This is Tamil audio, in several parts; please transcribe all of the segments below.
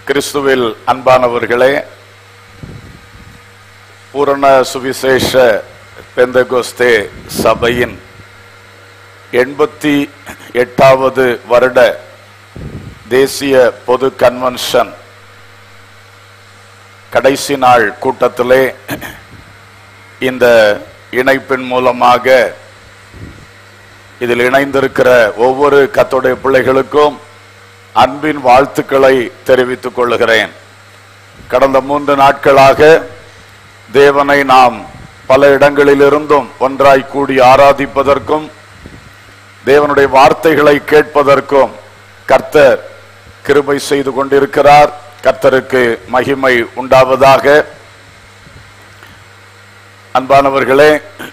கிறிஸ்துவில் அன்பானவர்களே, பூரண சுவிசேஷ பெந்தகோஸ்தே சபையின் 88வது வருட தேசிய பொது கன்வென்ஷன் கடைசி நாள் கூட்டத்திலே இந்த இணைப்பின் மூலமாக இதில் இணைந்திருக்கிற ஒவ்வொரு கர்த்தருடைய பிள்ளைகளுக்கும் அன்பின் வாழ்த்துக்களை தெரிவித்துக் கொள்கிறேன். கடந்த 3 நாட்களாக தேவனை நாம் பல இடங்களிலிருந்தும் ஒன்றாய் கூடி ஆராதிப்பதற்கும் தேவனுடைய வார்த்தைகளை கேட்பதற்கும் கர்த்தர் கிருபை செய்து கொண்டிருக்கிறார். கர்த்தருக்கு மகிமை உண்டாவதாக. அன்பானவர்களே,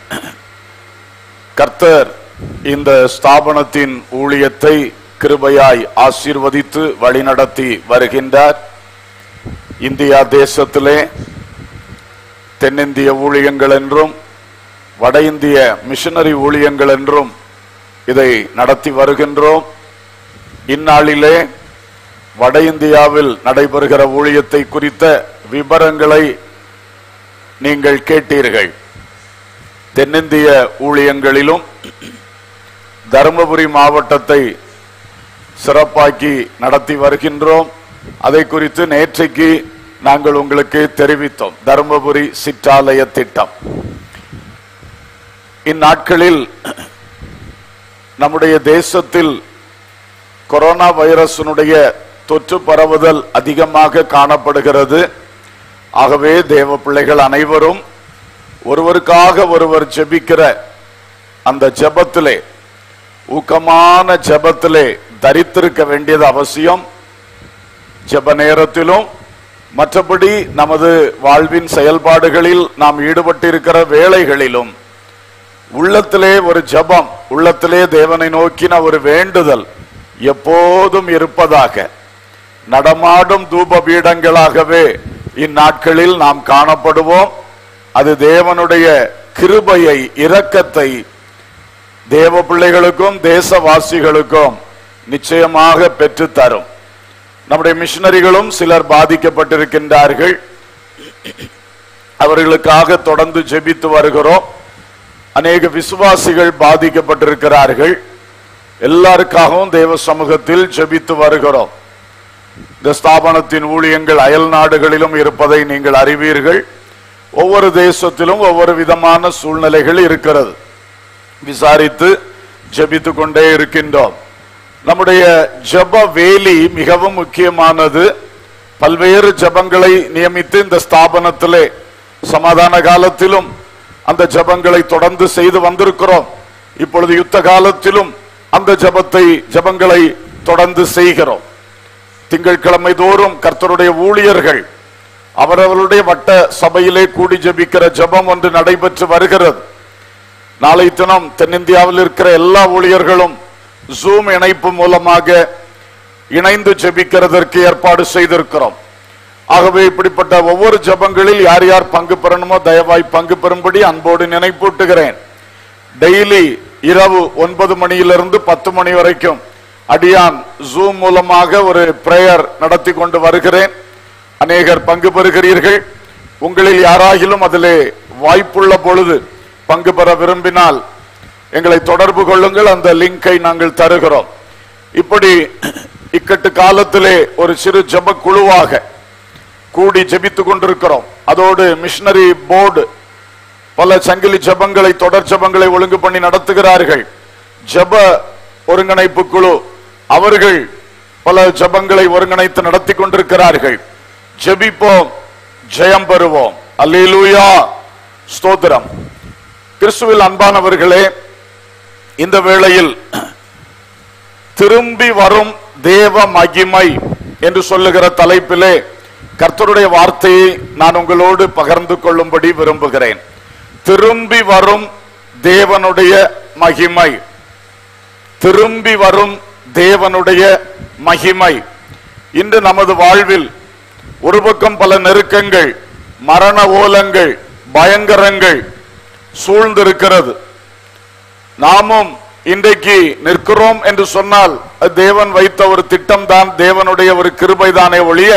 கர்த்தர் இந்த ஸ்தாபனத்தின் ஊழியத்தை கிருபையாய் ஆசீர்வதித்து வழிநடத்தி வருகின்றார். இந்தியா தேசத்திலே தென்னிந்திய ஊழியங்கள் என்றும் வட இந்திய மிஷனரி ஊழியங்கள் என்றும் இதை நடத்தி வருகின்றோம். இந்நாளிலே வட இந்தியாவில் நடைபெறுகிற ஊழியத்தை குறித்த விபரங்களை நீங்கள் கேட்டீர்கள். தென்னிந்திய ஊழியங்களிலும் தருமபுரி மாவட்டத்தை சிறப்பாக்கி நடத்தி வருகின்றோம். அதை குறித்து நேற்றைக்கு நாங்கள் உங்களுக்கு தெரிவித்தோம். தருமபுரி சிற்றாலய திட்டம் இந்நாட்களில் நம்முடைய தேசத்தில் கொரோனா வைரஸினுடைய தொற்று பரவுதல் அதிகமாக காணப்படுகிறது. ஆகவே தேவ பிள்ளைகள் அனைவரும் ஒருவருக்காக ஒருவர் ஜெபிக்கிற அந்த ஜெபத்திலே, ஊக்கமான ஜெபத்திலே தரித்திருக்க வேண்டியது அவசியம். ஜெப நேரத்திலும் மற்றபடி நமது வாழ்வின் செயல்பாடுகளில் நாம் ஈடுபட்டிருக்கிற வேளைகளிலும் உள்ளத்திலே ஒரு ஜெபம், உள்ளத்திலே தேவனை நோக்கின ஒரு வேண்டுதல் எப்போதும் இருப்பதாக. நடமாடும் தூப பீடங்களாகவே இந்நாட்களில் நாம் காணப்படுவோம். அது தேவனுடைய கிருபையை, இரக்கத்தை தேவ பிள்ளைகளுக்கும் தேசவாசிகளுக்கும் நிச்சயமாக பெற்று தரும். நம்முடைய மிஷனரிகளும் சிலர் பாதிக்கப்பட்டிருக்கின்றார்கள். அவர்களுக்காக தொடர்ந்து ஜெபித்து வருகிறோம். அநேக விசுவாசிகள் பாதிக்கப்பட்டிருக்கிறார்கள். எல்லாருக்காகவும் தேவ சமூகத்தில் ஜெபித்து வருகிறோம். இந்த ஸ்தாபனத்தின் ஊழியங்கள் அயல் நாடுகளிலும் இருப்பதை நீங்கள் அறிவீர்கள். ஒவ்வொரு தேசத்திலும் ஒவ்வொரு விதமான சூழ்நிலைகள் இருக்கிறது. விசாரித்து ஜெபித்து கொண்டே இருக்கின்றோம். நம்முடைய ஜெப வேலி மிகவும் முக்கியமானது. பல்வேறு ஜெபங்களை நியமித்து இந்த ஸ்தாபனத்திலே சமாதான காலத்திலும் அந்த ஜெபங்களை தொடர்ந்து செய்து வந்திருக்கிறோம். இப்பொழுது யுத்த காலத்திலும் அந்த ஜெபங்களை தொடர்ந்து செய்கிறோம். திங்கட்கிழமை தோறும் கர்த்தருடைய ஊழியர்கள் அவரவருடைய வட்ட சபையிலே கூடி ஜெபிக்கிற ஜெபம் ஒன்று நடைபெற்று வருகிறது. நாளை தினம் தென்னிந்தியாவில் இருக்கிற எல்லா ஊழியர்களும் ஜூம் இணைப்பு மூலமாக இணைந்து ஜெபிக்கிறதற்கு ஏற்பாடு செய்திருக்கிறோம். ஆகவே இப்படிப்பட்ட ஒவ்வொரு ஜெபங்களில் யார் யார் பங்கு பெறணுமோ தயவாய் பங்கு பெறும்படி அன்போடு நினைப்பூட்டுகிறேன். டெய்லி இரவு 9 மணியிலிருந்து 10 மணி வரைக்கும் அடியான் ஜூம் மூலமாக ஒரு பிரேயர் நடத்தி கொண்டு வருகிறேன். அநேகர் பங்கு பெறுகிறீர்கள். உங்களில் யாராகிலும் அதிலே வாய்ப்புள்ள பொழுது பங்கு பெற விரும்பினால் எங்களை தொடர்பு கொள்ளுங்கள். அந்த லிங்கை நாங்கள் தருகிறோம். இப்படி இக்கட்டு காலத்திலே ஒரு சிறு ஜெப குழுவாக கூடி ஜெபித்துக் கொண்டிருக்கிறோம். அதோடு மிஷனரி போர்டு பல சங்கிலி ஜெபங்களை, தொடர் ஜெபங்களை ஒழுங்கு பண்ணி நடத்துகிறார்கள். ஜெப ஒருங்கிணைப்பு குழு அவர்கள் பல ஜெபங்களை ஒருங்கிணைத்து நடத்தி கொண்டிருக்கிறார்கள். ஜெபிப்போம், ஜெயம் பெறுவோம். அல்லேலூயா, ஸ்தோத்திரம். கிறிஸ்துவில் அன்பானவர்களே, இந்த வேளையில் திரும்பி வரும் தேவ மகிமை என்று சொல்லுகிற தலைப்பிலே கர்த்தருடைய வார்த்தையை நான் உங்களோடு பகிர்ந்து கொள்ளும்படி விரும்புகிறேன். திரும்பி வரும் தேவனுடைய மகிமை, திரும்பி வரும் தேவனுடைய மகிமை. இன்று நமது வாழ்வில் ஒரு பக்கம் பல நெருக்கங்கள், மரண ஓலங்கள், பயங்கரங்கள் சூழ்ந்திருக்கிறது. நாமும் இன்றைக்கு நிற்கிறோம் என்று சொன்னால் தேவன் வைத்த ஒரு திட்டம் தான், தேவனுடைய ஒரு கிருபை தானே ஒழிய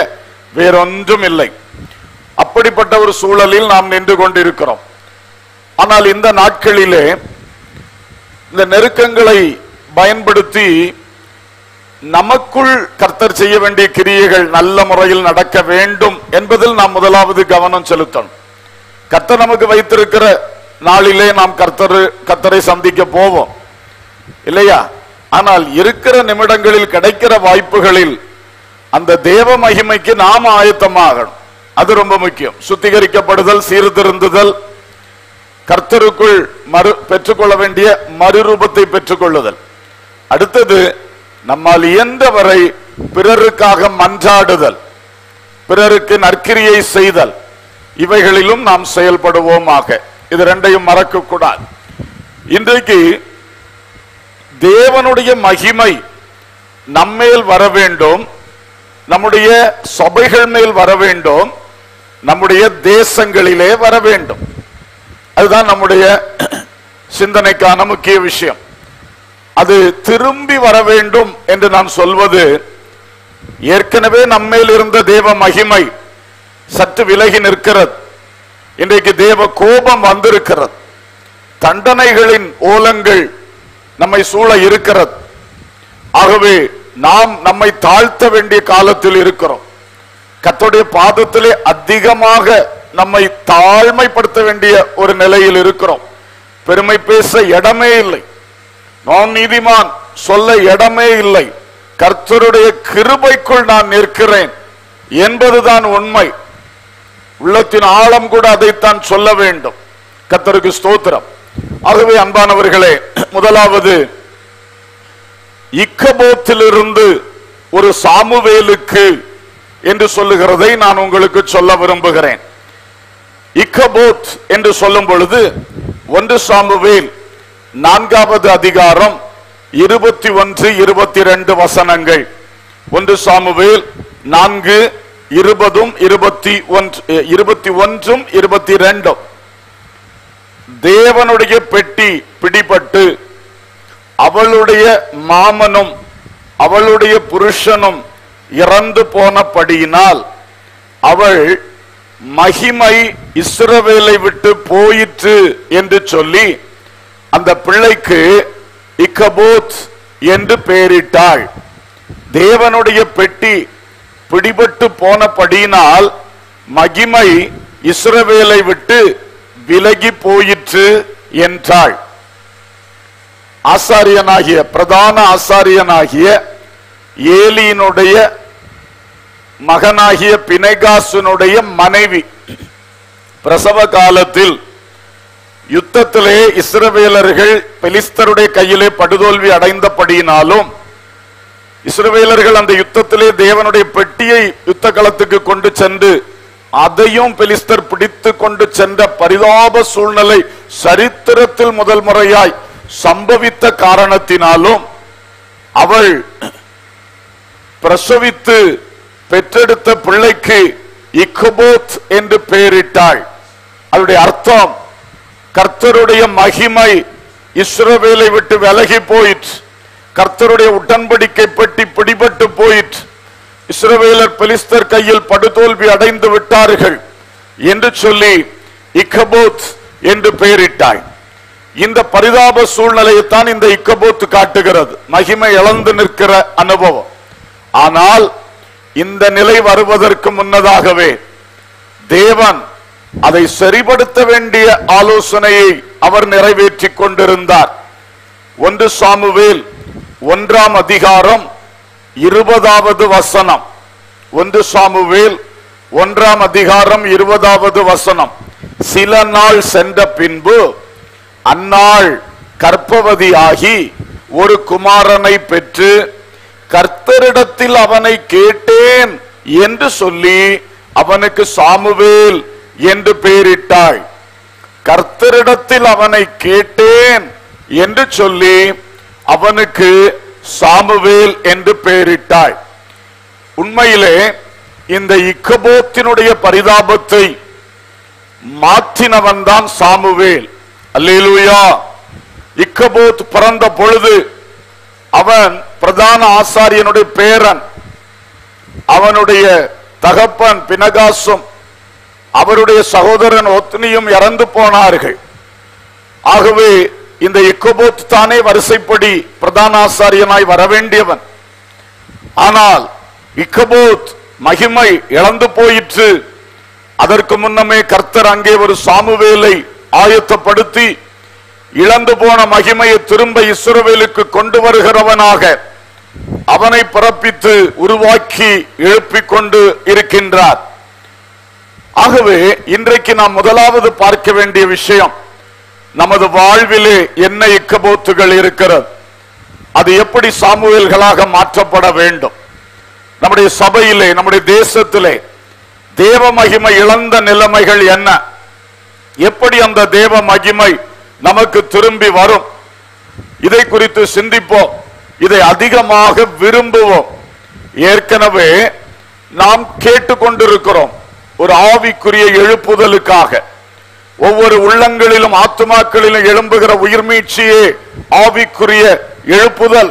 வேறொன்றும் இல்லை. அப்படிப்பட்ட ஒரு சூழலில் நாம் நின்று கொண்டிருக்கிறோம். ஆனால் இந்த நாட்களிலே இந்த நெருக்கங்களை பயன்படுத்தி நமக்குள் கர்த்தர் செய்ய வேண்டிய கிரியைகள் நல்ல முறையில் நடக்க வேண்டும் என்பதில் நாம் முதலாவது கவனம் செலுத்தணும். கர்த்தர் நமக்கு வைத்திருக்கிற நாளிலே நாம் கர்த்தரை சந்திக்க போவோம் இல்லையா? ஆனால் இருக்கிற நிமிடங்களில் கிடைக்கிற வாய்ப்புகளில் அந்த தேவ மகிமைக்கு நாம் ஆயத்தமாகணும். அது ரொம்ப முக்கியம். சுத்திகரிக்கப்படுதல், சீர்திருந்துதல், கர்த்தருக்குள் பெற்றுக்கொள்ள வேண்டிய மறுரூபத்தை பெற்றுக்கொள்ளுதல். அடுத்தது நம்மால் இயன்றவரை பிறருக்காக மன்றாடுதல், பிறருக்கு நற்கிரியை செய்தல், இவைகளிலும் நாம் செயல்படுவோமாக. இது ரெண்டையும் மறக்க கூடாது. இன்றைக்கு தேவனுடைய மகிமை நம்மேல் வர வேண்டும், நம்முடைய சபைகள் மேல் வர வேண்டும், நம்முடைய தேசங்களிலே வர வேண்டும். அதுதான் நம்முடைய சிந்தனைக்கான முக்கிய விஷயம். அது திரும்பி வர வேண்டும் என்று நான் சொல்வது, ஏற்கனவே நம்மேல் இருந்த தேவ மகிமை சற்று விலகி நிற்கிறது. இன்றைக்கு தேவ கோபம் வந்திருக்கிறது. தண்டனைகளின் ஓலங்கள் நம்மை சூழ இருக்கிறது. ஆகவே நாம் நம்மை தாழ்த்த வேண்டிய காலத்தில் இருக்கிறோம். கர்த்தருடைய பாதத்திலே அதிகமாக நம்மை தாழ்மைப்படுத்த வேண்டிய ஒரு நிலையில் இருக்கிறோம். பெருமை பேச இடமே இல்லை, நான் நீதிமான் சொல்ல இடமே இல்லை. கர்த்தருடைய கிருபைக்குள் நான் நிற்கிறேன் என்பதுதான் உண்மை. உள்ளத்தின் ஆழம் கூட அதைத்தான் சொல்ல வேண்டும். கர்த்தருக்கு ஸ்தோத்திரம். ஆகவே அன்பானவர்களே, முதலாவது இக்கபோத்திலிருந்து ஒரு சாமுவேலுக்கு என்று சொல்லுகிறதை நான் உங்களுக்கு சொல்ல விரும்புகிறேன். இக்கபோத் என்று சொல்லும் பொழுது 1 சாமுவேல் 4வது அதிகாரம் 21, 22 வசனங்கள். 1 சாமுவேல் 4, 20, 21, 22. தேவனுடைய பெட்டி பிடிபட்டு அவளுடைய மாமனும் அவளுடைய புருஷனும் இறந்து போனபடியினால் அவள் மகிமை இஸ்ரவேலை விட்டு போயிற்று என்று சொல்லி அந்த பிள்ளைக்கு இக்கபோத் என்று பெயரிட்டாள். தேவனுடைய பெட்டி பிடிபட்டு போனபடியினால் மகிமை இஸ்ரவேலை விட்டு விலகி போயிற்று என்றாள். ஆசாரியனாகிய பிரதான ஆசாரியனாகிய ஏலியினுடைய மகனாகிய பினெகாசுனுடைய மனைவி பிரசவ காலத்தில் யுத்தத்திலே இஸ்ரவேலர்கள் பெலிஸ்தருடைய கையிலே படுதோல்வி அடைந்தபடியினாலும் இஸ்ரவேலர்கள் அந்த யுத்தத்திலே தேவனுடைய பெட்டியை யுத்த களத்துக்கு கொண்டு சென்று அதையும் பெலிஸ்தர் பிடித்து கொண்டு சென்ற பரிதாப சூழ்நிலை சரித்திரத்தில் முதல் முறையாய் சம்பவித்த காரணத்தினாலும் அவள் பிரசவித்து பெற்றெடுத்த பிள்ளைக்கு இக்கபோத் என்று பெயரிட்டாள். அதனுடைய அர்த்தம், கர்த்தருடைய மகிமை இஸ்ரவேலை விட்டு விலகி போயிற்று, கர்த்தருடைய உடன்படிக்கை பெட்டி பிடிபட்டு போயிற்று, இஸ்ரவேலர் பெலிஸ்தர் கையில் படுதோல்வி அடைந்து விட்டார்கள் என்று சொல்லி இக்கபோத் என்று பெயரிட்டாள். இந்த பரிதாப சூழ்நிலையைத்தான் இந்த இக்கபோத் காட்டுகிறது, மகிமை இழந்து நிற்கிற அனுபவம். ஆனால் இந்த நிலை வருவதற்கு முன்னதாகவே தேவன் அதை சரிபடுத்த வேண்டிய ஆலோசனையை அவர் நிறைவேற்றி கொண்டிருந்தார். 1 சாமுவேல் 1ஆம் அதிகாரம் 20வது வசனம். 1 சாமுவேல் 1ஆம் அதிகாரம் 20வது வசனம். சில நாள் சென்ற பின்பு அன்னாள் கர்ப்பவதியாகி ஒரு குமாரனை பெற்று கர்த்தரிடத்தில் அவனை கேட்டேன் என்று சொல்லி அவனுக்கு சாமுவேல் என்று பெயரிட்டாள். கர்த்தரிடத்தில் அவனை கேட்டேன் என்று சொல்லி அவனுக்கு சாமுவேல் என்று பெயரிட்டாள். உண்மையிலே இந்த இக்கபோத்தினுடைய பரிதாபத்தை மாற்றினவன் தான் சாமுவேல். அல்லேலூயா. இக்கபோத் பிறந்த பொழுது அவன் பிரதான ஆசாரியனுடைய பேரன். அவனுடைய தகப்பன் பினகாசும் அவருடைய சகோதரன் ஒத்னியும் இறந்து போனார்கள். ஆகவே இந்த இக்கோபோத் தானே வரிசைப்படி பிரதான ஆசாரியனாய் வரவேண்டியவன். ஆனால் இக்கோபோத் மகிமை இழந்து போயிற்று. அதற்கு முன்னமே கர்த்தர் அங்கே ஒரு சாமுவேலை ஆயத்தப்படுத்தி இழந்து போன மகிமையை திரும்ப இஸ்ரவேலுக்கு கொண்டு வருகிறவனாக அவனை பிறப்பித்து உருவாக்கி எழுப்பிக் கொண்டு இருக்கின்றார். ஆகவே இன்றைக்கு நாம் முதலாவது பார்க்க வேண்டிய விஷயம், நமது வாழ்விலே என்ன இக்கபோத்துகள் இருக்கிறது, அது எப்படி சாமுவேல்களாக மாற்றப்பட வேண்டும். நம்முடைய சபையிலே, நம்முடைய தேசத்திலே தேவ மகிமை இழந்த நிலைமைகள் என்ன, எப்படி அந்த தேவ மகிமை நமக்கு திரும்பி வரும், இதை குறித்து சிந்திப்போம். இதை அதிகமாக விரும்புவோம். ஏற்கனவே நாம் கேட்டுக்கொண்டிருக்கிறோம் ஒரு ஆவிக்குரிய எழுப்புதலுக்காக. ஒவ்வொரு உள்ளங்களிலும் ஆத்துமாக்களிலும் எழும்புகிற உயிர்மீட்சியே ஆவிக்குரிய எழுப்புதல்.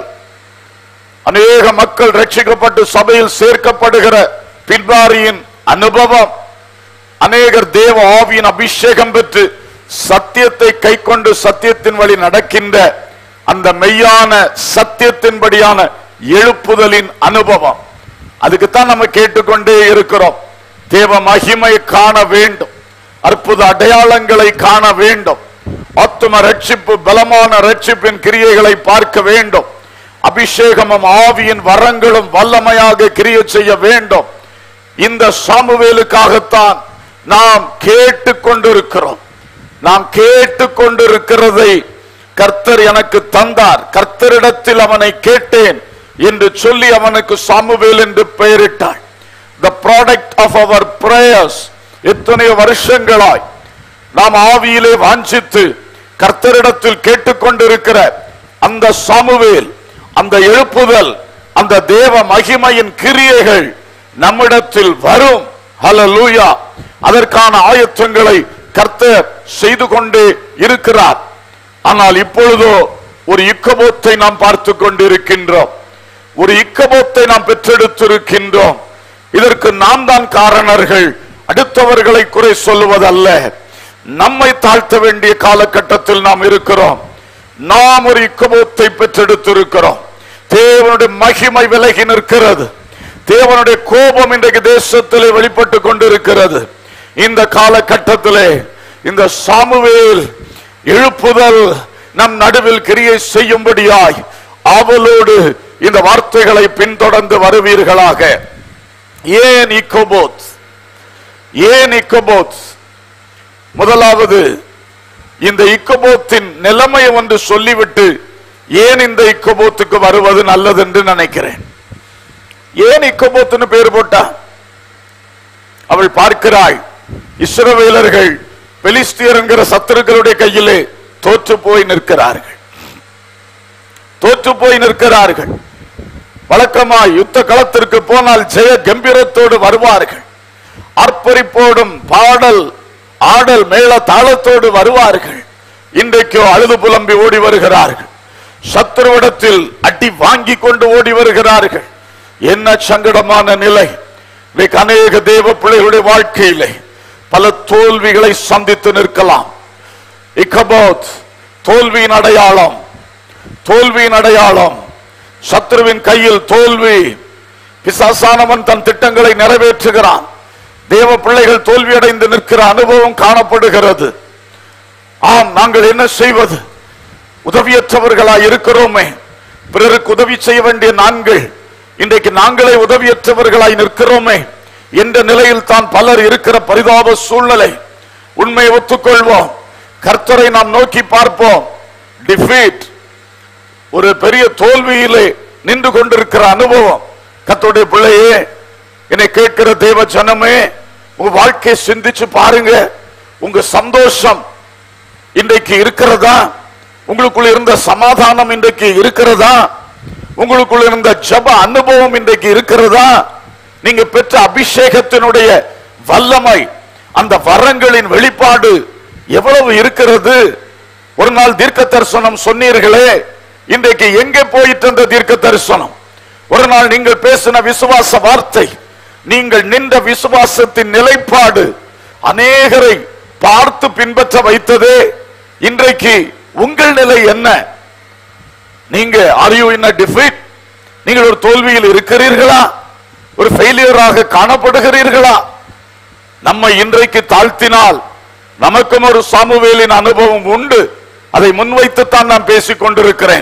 அநேக மக்கள் ரட்சிக்கப்பட்டு சபையில் சேர்க்கப்படுகிற பின்பாரியின் அனுபவம். அநேகர் தேவ ஆவியின் அபிஷேகம் பெற்று சத்தியத்தை கை கொண்டு சத்தியத்தின் வழி நடக்கின்ற அந்த மெய்யான சத்தியத்தின்படியான எழுப்புதலின் அனுபவம். அதுக்குத்தான் நம்ம கேட்டுக்கொண்டே இருக்கிறோம். தேவ மகிமை காண வேண்டும், அற்புத அடையாளங்களை காண வேண்டும், ஆத்தும ரட்சிப்பு, பலமான ரட்சிப்பின் கிரியைகளை பார்க்க வேண்டும், அபிஷேகமும் ஆவியின் வரங்களும் வல்லமையாக கிரியை செய்ய வேண்டும். இந்த சாமுவேலுக்காகத்தான் நாம் கேட்டுக்கொண்டிருக்கிறோம். நாம் கேட்டுக்கொண்டிருக்கிறதை கர்த்தர் எனக்கு தந்தார், கர்த்தரிடத்தில் அவனை கேட்டேன் என்று சொல்லி அவனுக்கு சாமுவேல் என்று பெயரிட்டார். The product of our prayers. எத்தனை வருஷங்களாய் நாம் ஆவியிலே வாஞ்சித்து கர்த்தரிடத்தில் கேட்டுக்கொண்டிருக்கிற அந்த சாமுவேல், அந்த எழுப்புதல், அந்த தேவ மகிமையின் கிரியைகள் நம்மிடத்தில் வரும். ஹல்லேலூயா. அதற்கான ஆயத்தங்களை கர்த்தர் செய்து கொண்டே இருக்கிறார். ஆனால் இப்பொழுதோ ஒரு இக்கபோத்தை நாம் பார்த்து கொண்டிருக்கின்றோம். ஒரு இக்கபோத்தை நாம் பெற்றெடுத்திருக்கின்றோம். இதற்கு நாம் தான் காரணர்கள். அடுத்தவர்களை குறை சொல்லுவதல்ல, நம்மை தாழ்த்த வேண்டிய காலகட்டத்தில் நாம் இருக்கிறோம். நாம் ஒரு இக்கபோத்தை பெற்றெடுத்திருக்கிறோம். தேவனுடைய மகிமை விலகி நிற்கிறது. தேவனுடைய கோபம் இன்றைக்கு தேசத்திலே வெளிப்பட்டு கொண்டிருக்கிறது. இந்த காலகட்டத்திலே இந்த சாமுவேல் எழுப்புதல் நம் நடுவில் கிரியை செய்யும்படியாய் ஆவலோடு இந்த வார்த்தைகளை பின்தொடர்ந்து வருவீர்களாக. ஏன் இக்கோபோத்? ஏன் இக்கோபோத்? முதலாவது, இந்த இக்கோபோத்தின் நிலைமை ஒன்று சொல்லிவிட்டு ஏன் இந்த இக்கோபோத்துக்கு வருவது நல்லது என்று நினைக்கிறேன். ஏன் இக்கோபோத்துன்னு பேர் போட்டா? அவள் பார்க்கிறாள், இஸ்ரவேலர்கள் பெலிஸ்தியர் என்கிற சத்துருக்களுடைய கையிலே தோற்று போய் நிற்கிறார்கள். தோற்று போய் நிற்கிறார்கள். வழக்கமாய் யுத்த களத்திற்கு போனால் ஜெய கம்பீரத்தோடு வருவார்கள். ஆர்ப்பரிப்போடும் பாடல் ஆடல் மேள தாளத்தோடு வருவார்கள். இன்றைக்கோ அழுது புலம்பி ஓடி வருகிறார்கள். சத்துருவிடத்தில் அடி வாங்கி கொண்டு ஓடி வருகிறார்கள். என்ன சங்கடமான நிலை! அநேக தேவ பிள்ளைகளுடைய வாழ்க்கையிலே பல தோல்விகளை சந்தித்து நிற்கலாம். இக்கபோத் தோல்வியின் அடையாளம். தோல்வியின் அடையாளம். சத்ருவின் கையில் தோல்வி. பிசாசானவன் தன் திட்டங்களை நிறைவேற்றுகிறான். தேவ பிள்ளைகள் தோல்வியடைந்து நிற்கிற அனுபவம் காணப்படுகிறது. ஆம், நாங்கள் என்ன செய்வது? உதவியற்றவர்களாய் இருக்கிறோமே. பிறருக்கு உதவி செய்ய வேண்டிய நாங்கள் இன்றைக்கு நாங்களே உதவியற்றவர்களாய் நிற்கிறோமே என்ற நிலையில் தான் பலர் இருக்கிற பரிதாப சூழ்நிலை. உண்மையை ஒத்துக்கொள்வோம். கர்த்தரை நாம் நோக்கி பார்ப்போம். டிஃபீட், ஒரு பெரிய தோல்வியிலே நின்று கொண்டிருக்கிற அனுபவம். கர்த்தருடைய பிள்ளையே, என்னை கேட்கிற தேவ ஜனமே, உங்க வாழ்க்கையை சிந்திச்சு பாருங்க. உங்க சந்தோஷம் இன்றைக்கு இருக்கிறதா? உங்களுக்குள்ள இருந்த சமாதானம் இன்றைக்கு இருக்கிறதா? உங்களுக்குள்ள இருந்த ஜப அனுபவம் இன்றைக்கு இருக்கிறதா? நீங்க பெற்ற அபிஷேகத்தினுடைய வல்லமை, அந்த வரங்களின் வெளிப்பாடு எவ்வளவு இருக்கிறது? ஒரு நாள் தீர்க்க தரிசனம் சொன்னீர்களே, இன்றைக்கு எங்கே போயிட்டு அந்த தீர்க்க தரிசனம்? ஒரு நாள் நீங்கள் பேசின விசுவாச வார்த்தை நீங்கள் நின்ற விசுவாசத்தின் நிலைப்பாடு அநேகரை பார்த்து பின்பற்ற வைத்ததே. இன்றைக்கு உங்கள் நிலை என்ன? நீங்க are you in a defeat? நீங்கள் ஒரு தோல்வியில் இருக்கிறீர்களா? ஒரு ஃபெயிலியராக காணப்படுகிறீர்களா? நம்மை இன்றைக்கு தாழ்த்தினால் நமக்கும் ஒரு சாமுவேலின் அனுபவம் உண்டு. அதை முன்வைத்துத்தான் நான் பேசிக் கொண்டிருக்கிறேன்.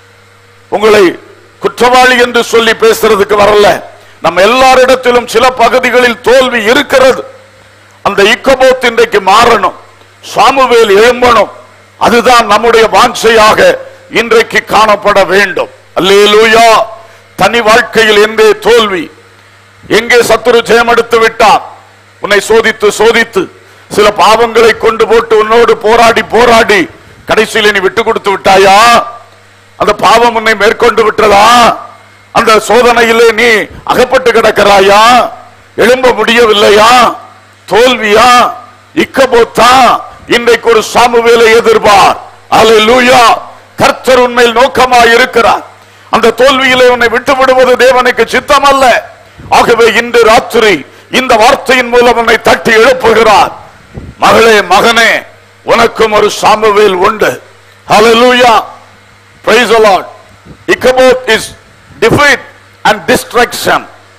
உங்களை குற்றவாளி என்று சொல்லி பேசுறதுக்கு வரல. நம்ம எல்லாரிடத்திலும் சில பகுதிகளில் தோல்வி இருக்கிறது. அந்த இக்கபோத் இன்றைக்கு மாறணும், சாமுவேல் எழும்பணும். அதுதான் நம்முடைய வாஞ்சையாக இன்றைக்கு காணப்பட வேண்டும். அல்லேலூயா. தனி வாழ்க்கையில் எங்கே தோல்வி, எங்கே சத்துரு ஜெயம் எடுத்து விட்டான்? உன்னை சோதித்து சோதித்து சில பாவங்களை கொண்டு போட்டு உன்னோடு போராடி போராடி கடைசியில் நீ விட்டு கொடுத்து விட்டாயா? அந்த பாவம் உன்னை மேற்கொண்டு விட்டதா? அந்த சோதனையிலே நீ அகப்பட்டு கிடக்கிறாயா? எழும்ப முடியவில்லையா? தோல்வியா? இக்கபோத்தா? இன்றைக்கு ஒரு சாமுவேலை எதிர்பார். அல்லேலூயா. கர்த்தர் உண்மையில் நோக்கமாய் இருக்கிறார். அந்த தோல்வியிலே உன்னை விட்டு விடுவது தேவனுக்கு சித்தம் அல்ல. ஆகவே இன்று ராத்திரி இந்த வார்த்தையின் மூலம் உன்னை தட்டி எழுப்புகிறார். மகளே, மகனே, உனக்கும் ஒரு சாமுவேல் உண்டு. ஹல்லேலூயா. Praise the Lord. Ichabod is defeat and destruction.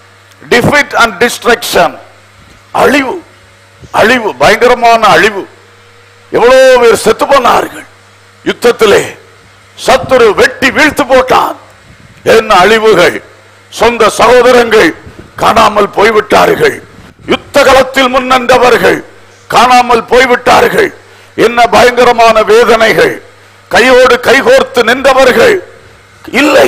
Defeat and destruction. அழிவு, அழிவு, பயங்கரமான அழிவு. எவ்வளவு பேர் செத்து போனார்கள் யுத்தத்திலே. சத்துரு வெட்டி வீழ்த்து போட்டான். என்ன அழிவுகள்! சொந்த சகோதரங்கள் காணாமல் போய்விட்டார்கள். யுத்த களத்தில் முன்னன்றவர்கள் காணாமல் போய்விட்டார்கள். என்ன பயங்கரமான வேதனைகள்! கையோடு கைகோர்த்து நின்றவர்கள் இல்லை.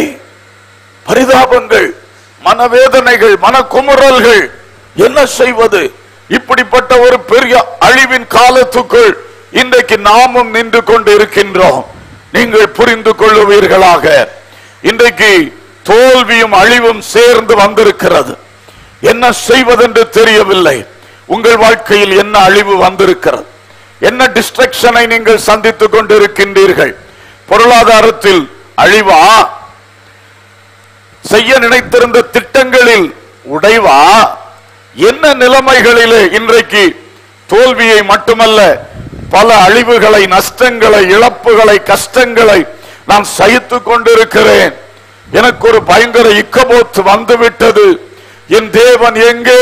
பரிதாபங்கள், மனவேதனைகள், மனக்குமுறல்கள். என்ன செய்வது? இப்படிப்பட்ட ஒரு பெரிய அழிவின் காலத்துக்குள் இன்றைக்கு நாமும் நின்று கொண்டு இருக்கின்றோம். நீங்கள் புரிந்து கொள்ளுவீர்களாக. இன்றைக்கு தோல்வியும் அழிவும் சேர்ந்து வந்திருக்கிறது. என்ன செய்வதென்று தெரியவில்லை. உங்கள் வாழ்க்கையில் என்ன அழிவு வந்திருக்கிறது? என்ன டிஸ்ட்ரக்ஷனை நீங்கள் சந்தித்துக் கொண்டிருக்கின்றீர்கள்? பொருளாதாரத்தில் அழிவா? செய்ய நினைத்திருந்த திட்டங்களில் உடைவா? என்ன நிலைமைகளிலே இன்றைக்கு தோல்வியை மட்டுமல்ல, பல அழிவுகளை, நஷ்டங்களை, இழப்புகளை, கஷ்டங்களை நான் சகித்துக் கொண்டிருக்கிறேன். எனக்கு ஒரு பயங்கர இக்கபோத் வந்துவிட்டது. என் தேவன் எங்கே?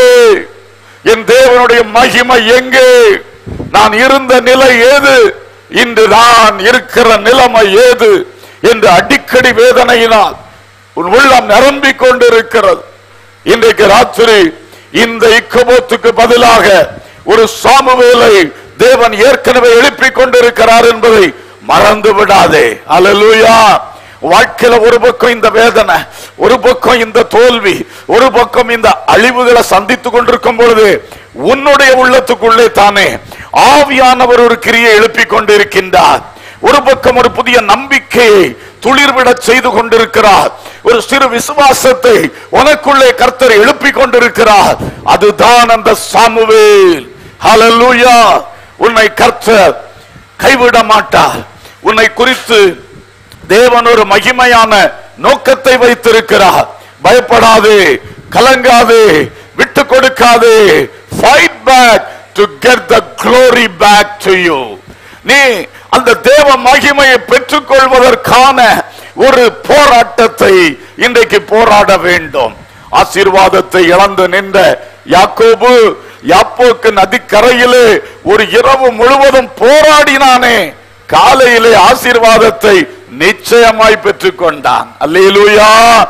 என் தேவனுடைய மகிமை எங்கே? நான் இருந்த நிலை ஏது? இன்று நான் இருக்கிற நிலைமை ஏது என்று அடிக்கடி வேதனையினால் உன் உள்ளம் நிரம்பிக் கொண்டிருக்கிறது. இன்றைக்கு ராத்திரி இந்த இக்கபோத்துக்கு பதிலாக ஒரு சாமுவேலை தேவன் ஏற்கனவே எழுப்பிக் கொண்டிருக்கிறார் என்பதை மறந்து விடாதே. அல்லேலூயா. வாழ்க்கையில ஒரு பக்கம் இந்த வேதனை, ஒரு பக்கம் இந்த தோல்வி, ஒரு பக்கம் இந்த அழிவுகளை சந்தித்துக் கொண்டிருக்கும் பொழுது உன்னுடைய உள்ளத்துக்குள்ளே தானே ஆவியானவர் ஒரு கிரியை எழுப்பிக் கொண்டிருக்கின்றார். ஒரு பக்கம் ஒரு புதிய நம்பிக்கையை துளிர்விட செய்து கொண்டிருக்கிறார். ஒரு சிறு விசுவாசத்தை உனக்குள்ளே கர்த்தர் எழுப்பிக் கொண்டிருக்கிறார். அதுதான் அந்த சாமுவேல். ஹல்லேலூயா. உன்னை கர்த்தர் கைவிட மாட்டார். உன்னை குறித்து தேவன் ஒரு மகிமையான நோக்கத்தை வைத்திருக்கிறார். பயப்படாதே, கலங்காதே, விட்டு கொடுக்காதே. Fight back to get the glory back to you. நீ அந்த தேவ மகிமையை பெற்றுக் கொள்வதற்கான ஒரு போராட்டத்தை இன்றைக்கு போராட வேண்டும். ஆசீர்வாதத்தை இழந்து நின்ற யாக்கோபு யாப்போக்கு நதிக்கரையிலே ஒரு இரவு முழுவதும் போராடினானே, காலையிலே ஆசீர்வாதத்தை நிச்சயமாய் பெற்றுக் கொண்டான். அல்லேலூயா.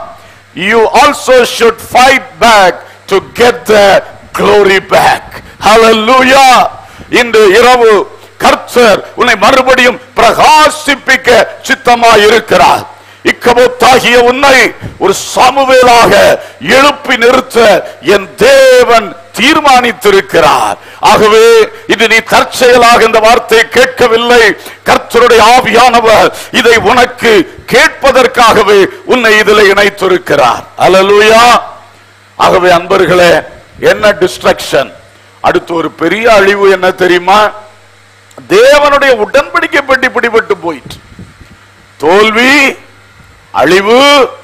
You also should fight back to get the glory back. Hallelujah. இன்று இரவு கர்த்தர் உன்னை மறுபடியும் பிரகாசிப்பிக்க சித்தமாய் இருக்கிறார். இக்கபோத்தாகிய உன்னை ஒரு சாமுவேலாக எழுப்பி நிறுத்த என் தேவன் தீர்மானித்திருக்கிறார். ஆகவே இது நீ தற்செயலாக இந்த வார்த்தையை கேட்கவில்லை. கர்த்தருடைய ஆவியானவர் இதை உனக்கு கேட்பதற்காகவே உன்னை இதில் இணைத்திருக்கிறார். அல்லேலூயா. ஆகவே அன்பர்களே, என்ன டிஸ்ட்ரக்ஷன்? அடுத்து ஒரு பெரிய அழிவு என்ன தெரியுமா? தேவனுடைய உடன்படிக்கை பெட்டி பிடிபட்டு போயிற்று. தோல்வி, அழிவு,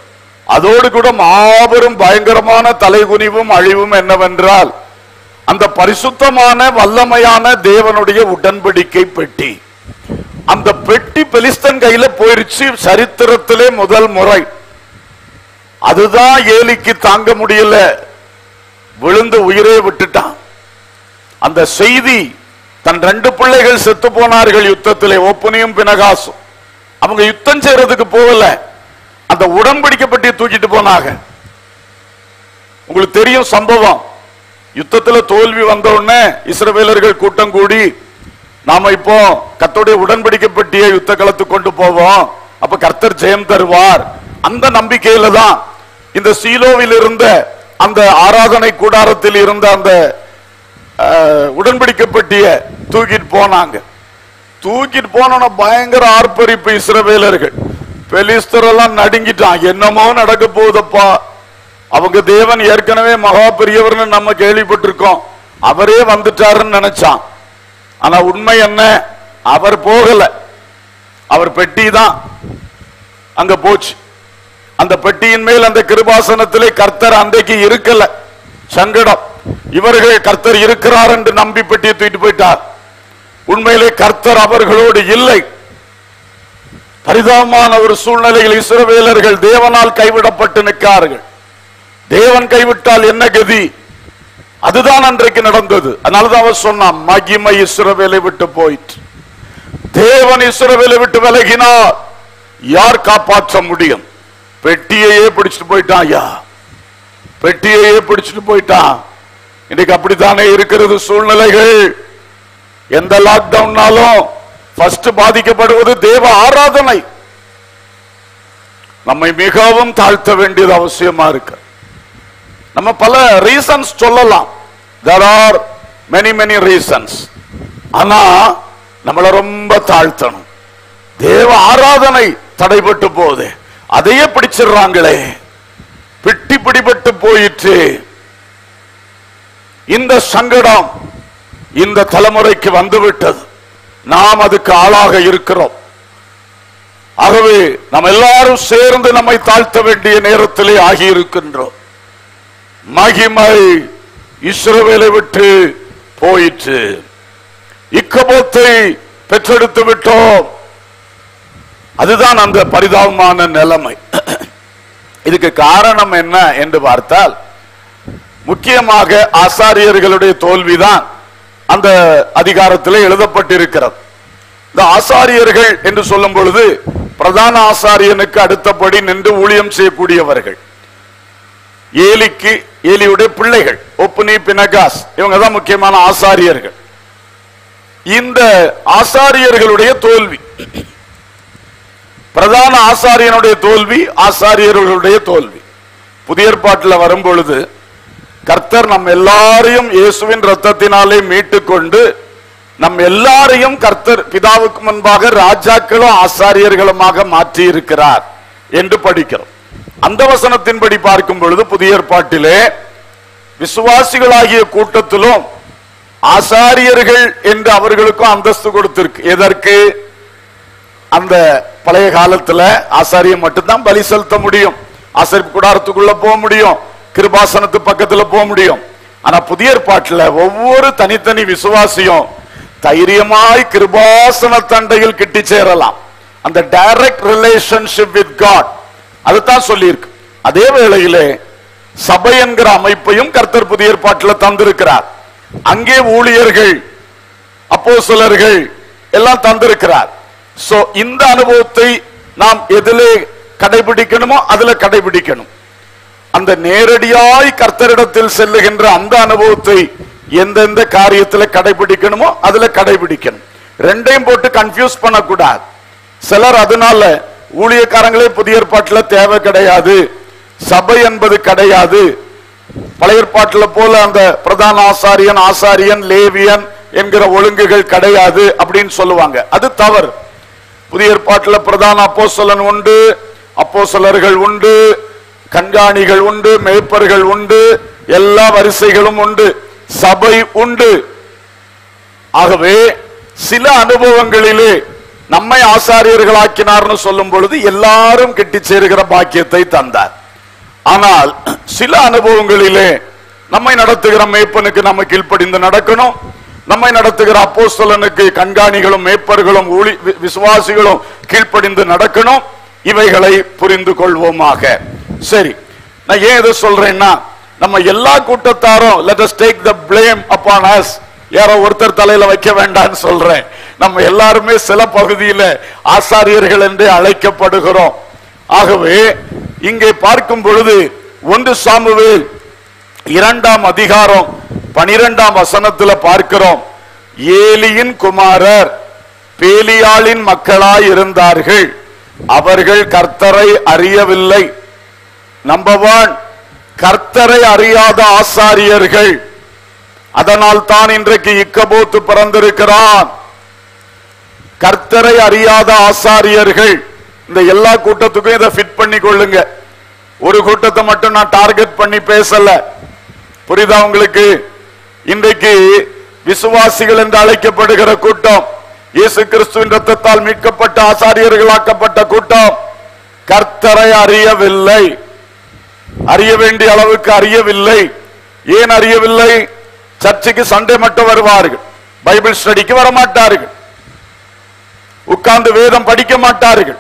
அதோடு கூட மாபெரும் பயங்கரமான தலைகுனிவும் அழிவும் என்னவென்றால், அந்த பரிசுத்தமான வல்லமையான தேவனுடைய உடன்படிக்கை பெட்டி, அந்த பெட்டி பெலிஸ்தன் கையில போயிருச்சு. சரித்திரத்திலே முதல் முறை. அதுதான் ஏலிக்கு தாங்க முடியல, விழுந்து உயிரே விட்டுட்டான். அந்த செய்தி, தன் 2 பிள்ளைகள் செத்து போனார்கள் யுத்தத்திலே, ஒப்புனியும் பினகாசும். அவங்க யுத்தம் செய்யறதுக்கு போகல, அந்த உடன்படிக்கப்பட்டு தூக்கிட்டு போனாங்க. உங்களுக்கு தெரியும் சம்பவம். யுத்தத்தில் தோல்வி வந்த உடனே இஸ்ரவேலர்கள் கூட்டம் கூடி, நாம இப்போ கர்த்தருடைய உடன்படிக்கப்பட்டிய யுத்த களத்துக்கு கொண்டு போவோம், அப்ப கர்த்தர் ஜெயம் தருவார். அந்த நம்பிக்கையில தான் இந்த சீலோவில் இருந்த அந்த ஆராதனை கூடாரத்தில் இருந்த அந்த உடன்படிக்கப்பட்டிய தூக்கிட்டு போனாங்க. தூக்கிட்டு போன பயங்கர ஆர்ப்பரிப்பு இஸ்ரவேலர்கள். பெலிஸ்தரெல்லாம் நடுங்கிட்டான். என்னமோ நடக்க போகுதப்பா, அவங்க தேவன் ஏற்கனவே மகா பெரியவர்னு நம்ம கேள்விப்பட்டிருக்கோம், அவரே வந்துட்டாருன்னு நினைச்சான். ஆனா உண்மை என்ன, அவர் போகல, அவர் பெட்டி தான் அங்க போச்சு. அந்த பெட்டியின் மேல் அந்த கிருபாசனத்திலே கர்த்தர் அன்றைக்கு இருக்கல. சங்கடம். இவர்கள் கர்த்தர் இருக்கிறார் என்று நம்பி பெட்டியை தூக்கிட்டு போயிட்டார். உண்மையிலே கர்த்தர் அவர்களோடு இல்லை. பரிதாபமான ஒரு சூழ்நிலையில் இஸ்ரவேலர்கள் தேவனால் கைவிடப்பட்டு நிற்கார்கள். தேவன் கைவிட்டால் என்ன கதி? அதுதான் அன்றைக்கு நடந்தது. அதனாலதான் அவர் சொன்னான், மகிமை இஸ்ரவேலை விட்டு போயிற்று. தேவன் இஸ்ரவேலை விட்டு விலகினார், யார் காப்பாற்ற முடியும்? பெட்டியையே பிடிச்சிட்டு போயிட்டான். ஐயா, பெட்டியையே பிடிச்சிட்டு போயிட்டான். இன்னைக்கு அப்படித்தானே இருக்கிறது சூழ்நிலைகள். எந்த லாக்டவுன்னாலும் ஃபர்ஸ்ட் பாதிக்கப்படுவது தேவ ஆராதனை. நம்மை மிகவும் தாழ்த்த வேண்டியது அவசியமா இருக்கு. நம்ம பல ரீசன்ஸ் சொல்லலாம், there are many reasons. ஆனா நம்மளை ரொம்ப தாழ்த்தணும். தேவ ஆராதனை தடைபட்டு போகுது, அதையே பிடிச்சிடுறாங்களே. பிட்டி பிடிபட்டு போயிற்று. இந்த சங்கடம் இந்த தலைமுறைக்கு வந்துவிட்டது. நாம் அதுக்கு ஆளாக இருக்கிறோம். ஆகவே நாம் எல்லாரும் சேர்ந்து நம்மை தாழ்த்த வேண்டிய நேரத்திலே ஆகியிருக்கின்றோம். மகிமை இஸ்ரவேலை விட்டு போயிற்று. இக்கபோத்தை பெற்றெடுத்து விட்டோம். அதுதான் அந்த பரிதாபமான நிலைமை. இதுக்கு காரணம் என்ன என்று பார்த்தால், முக்கியமாக ஆசாரியர்களுடைய தோல்விதான் அந்த அதிகாரத்தில் எழுதப்பட்டிருக்கிறது. இந்த ஆசாரியர்கள் என்று சொல்லும் பொழுது பிரதான ஆசாரியனுக்கு அடுத்தபடி நின்று ஊழியம் செய்யக்கூடியவர்கள். ஏலியுடைய பிள்ளைகள் ஒப்புனி பினகாஸ், இவங்க தான் முக்கியமான ஆசாரியர்கள். இந்த ஆசாரியர்களுடைய தோல்வி, பிரதான ஆசாரியனுடைய தோல்வி, ஆசாரியர்களுடைய தோல்வி. புதிய ஏற்பாட்டில் வரும் பொழுது கர்த்தர் நம் எல்லாரையும் இயேசுவின் ரத்தத்தினாலே மீட்டுக் கொண்டு நம் எல்லாரையும் கர்த்தர் பிதாவுக்கு முன்பாக ராஜாக்களும் ஆசாரியர்களுமாக மாற்றி இருக்கிறார் என்று படிக்கிறோம். அந்த வசனத்தின்படி பார்க்கும் பொழுது புதிய ஏற்பாட்டிலே விசுவாசிகளாகிய கூட்டத்திலும் ஆசாரியர்கள் என்று அவர்களுக்கும் அந்தஸ்து கொடுத்திருக்கு. எதற்கு? அந்த பழைய காலத்துல ஆசாரியம் மட்டும்தான் பலி செலுத்த முடியும், ஆசரிப்பு கூடாரத்துக்குள்ள போக முடியும், கிருபாசனத்து பக்கத்துல போக முடியும். ஆனா புதிய ஏற்பாட்டில் ஒவ்வொரு தனித்தனி விசுவாசியும் தைரியமாய் கிருபாசன தண்டையில் கிட்டி சேரலாம். அந்த டைரக்ட் ரிலேஷன்ஷிப் வித் காட், அதுதான் சொல்லியிருக்கு. அதே வேளையிலே சபை என்கிற அமைப்பையும் கர்த்தர் புதிய ஏற்பாட்டில் தந்திருக்கிறார். அங்கே ஊழியர்கள், அப்போஸ்தலர்கள் எல்லாம் தந்திருக்கிறார். சோ இந்த அனுபவத்தை நாம் எதிலே கடைபிடிக்கணுமோ அதுல கடைபிடிக்கணும். அந்த நேரடியாய் கர்த்தரிடத்தில் செல்லுகின்ற அந்த அனுபவத்தை எந்தெந்த காரியத்தில் கடைபிடிக்கணுமோ அதுல கடைபிடிக்கணும். ரெண்டையும் போட்டு கன்ஃபியூஸ் பண்ணக்கூடாது. சிலர் அதனால ஊழியக்காரங்களே புதிய ஏற்பாட்டில் தேவை கிடையாது, சபை என்பது கிடையாது, பழைய ஏற்பாட்டில் போல அந்த பிரதான ஆசாரியன், ஆசாரியன், லேவியன் என்கிற ஒழுங்குகள் கிடையாது அப்படின்னு சொல்லுவாங்க. அது தவறு. புதிய ஏற்பாட்டில் பிரதான அப்போஸ்தலன் உண்டு, அப்போஸ்தலர்கள் உண்டு, கண்காணிகள் உண்டு, மேய்ப்பர்கள் உண்டு, எல்லா வரிசைகளும் உண்டு, சபை உண்டு. ஆகவே சில அனுபவங்களிலே நம்மை ஆசாரியர்களாக்கினார்னு சொல்லும் பொழுது எல்லாரும் கிட்டி சேருகிற பாக்கியத்தை தந்தார். ஆனால் சில அனுபவங்களிலே நம்மை நடத்துகிற மேய்ப்பனுக்கு நம்ம கீழ்ப்படிந்து நடக்கணும். நம்மை நடத்துகிற அப்போஸ்தலனுக்கு கண்காணிகளும் மேய்ப்பர்களும் விசுவாசிகளும் கீழ்ப்படிந்து நடக்கணும். இவைகளை புரிந்து கொள்வோமாக. சரி, நான் ஏன் இதை சொல்றேன்னா, நம்ம எல்லா கூட்டத்தாரும் let us take the blame upon us, யாரோ ஒருத்தர் தலையில வைக்க வேண்டாம்னு சொல்றேன். நம்ம எல்லாருமே சில பகுதியில ஆசாரியர்கள் என்று அழைக்கப்படுகிறோம். ஆகவே இங்கே பார்க்கும் பொழுது 1 சாமுவேல் 2ஆம் அதிகாரம் 12ஆம் வசனத்துல பார்க்கிறோம். ஏலியின் குமாரர் பேலியாளின் மக்களாய் இருந்தார்கள், அவர்கள் கர்த்தரை அறியவில்லை. நம்பர் 1, கர்த்தரை அறியாத ஆசாரியர்கள். அதனால் தான் இன்றைக்கு இக்கபோத்து பிறந்திருக்கிறான். கர்த்தரை அறியாத ஆசாரியர்கள். இந்த எல்லா கூட்டத்துக்கும் இதை ஃபிட் பண்ணி கொள்ளுங்க. ஒரு கூட்டத்தை மட்டும் நான் டார்கெட் பண்ணி பேசல. புரியுதா உங்களுக்கு? இன்றைக்கு விசுவாசிகள் என்று அழைக்கப்படுகிற கூட்டம், இயேசு கிறிஸ்துவின் இரத்தத்தால் மீட்கப்பட்ட ஆசாரியர்களாக்கப்பட்ட கூட்டம், கர்த்தரை அறியவில்லை. அறிய வேண்டிய அளவுக்கு அறியவில்லை. ஏன் அறியவில்லை? சர்ச்சுக்கு சண்டே மட்டும் வருவார்கள், பைபிள் ஸ்டடிக்கு வரமாட்டார்கள், உட்கார்ந்து வேதம் படிக்க மாட்டார்கள்,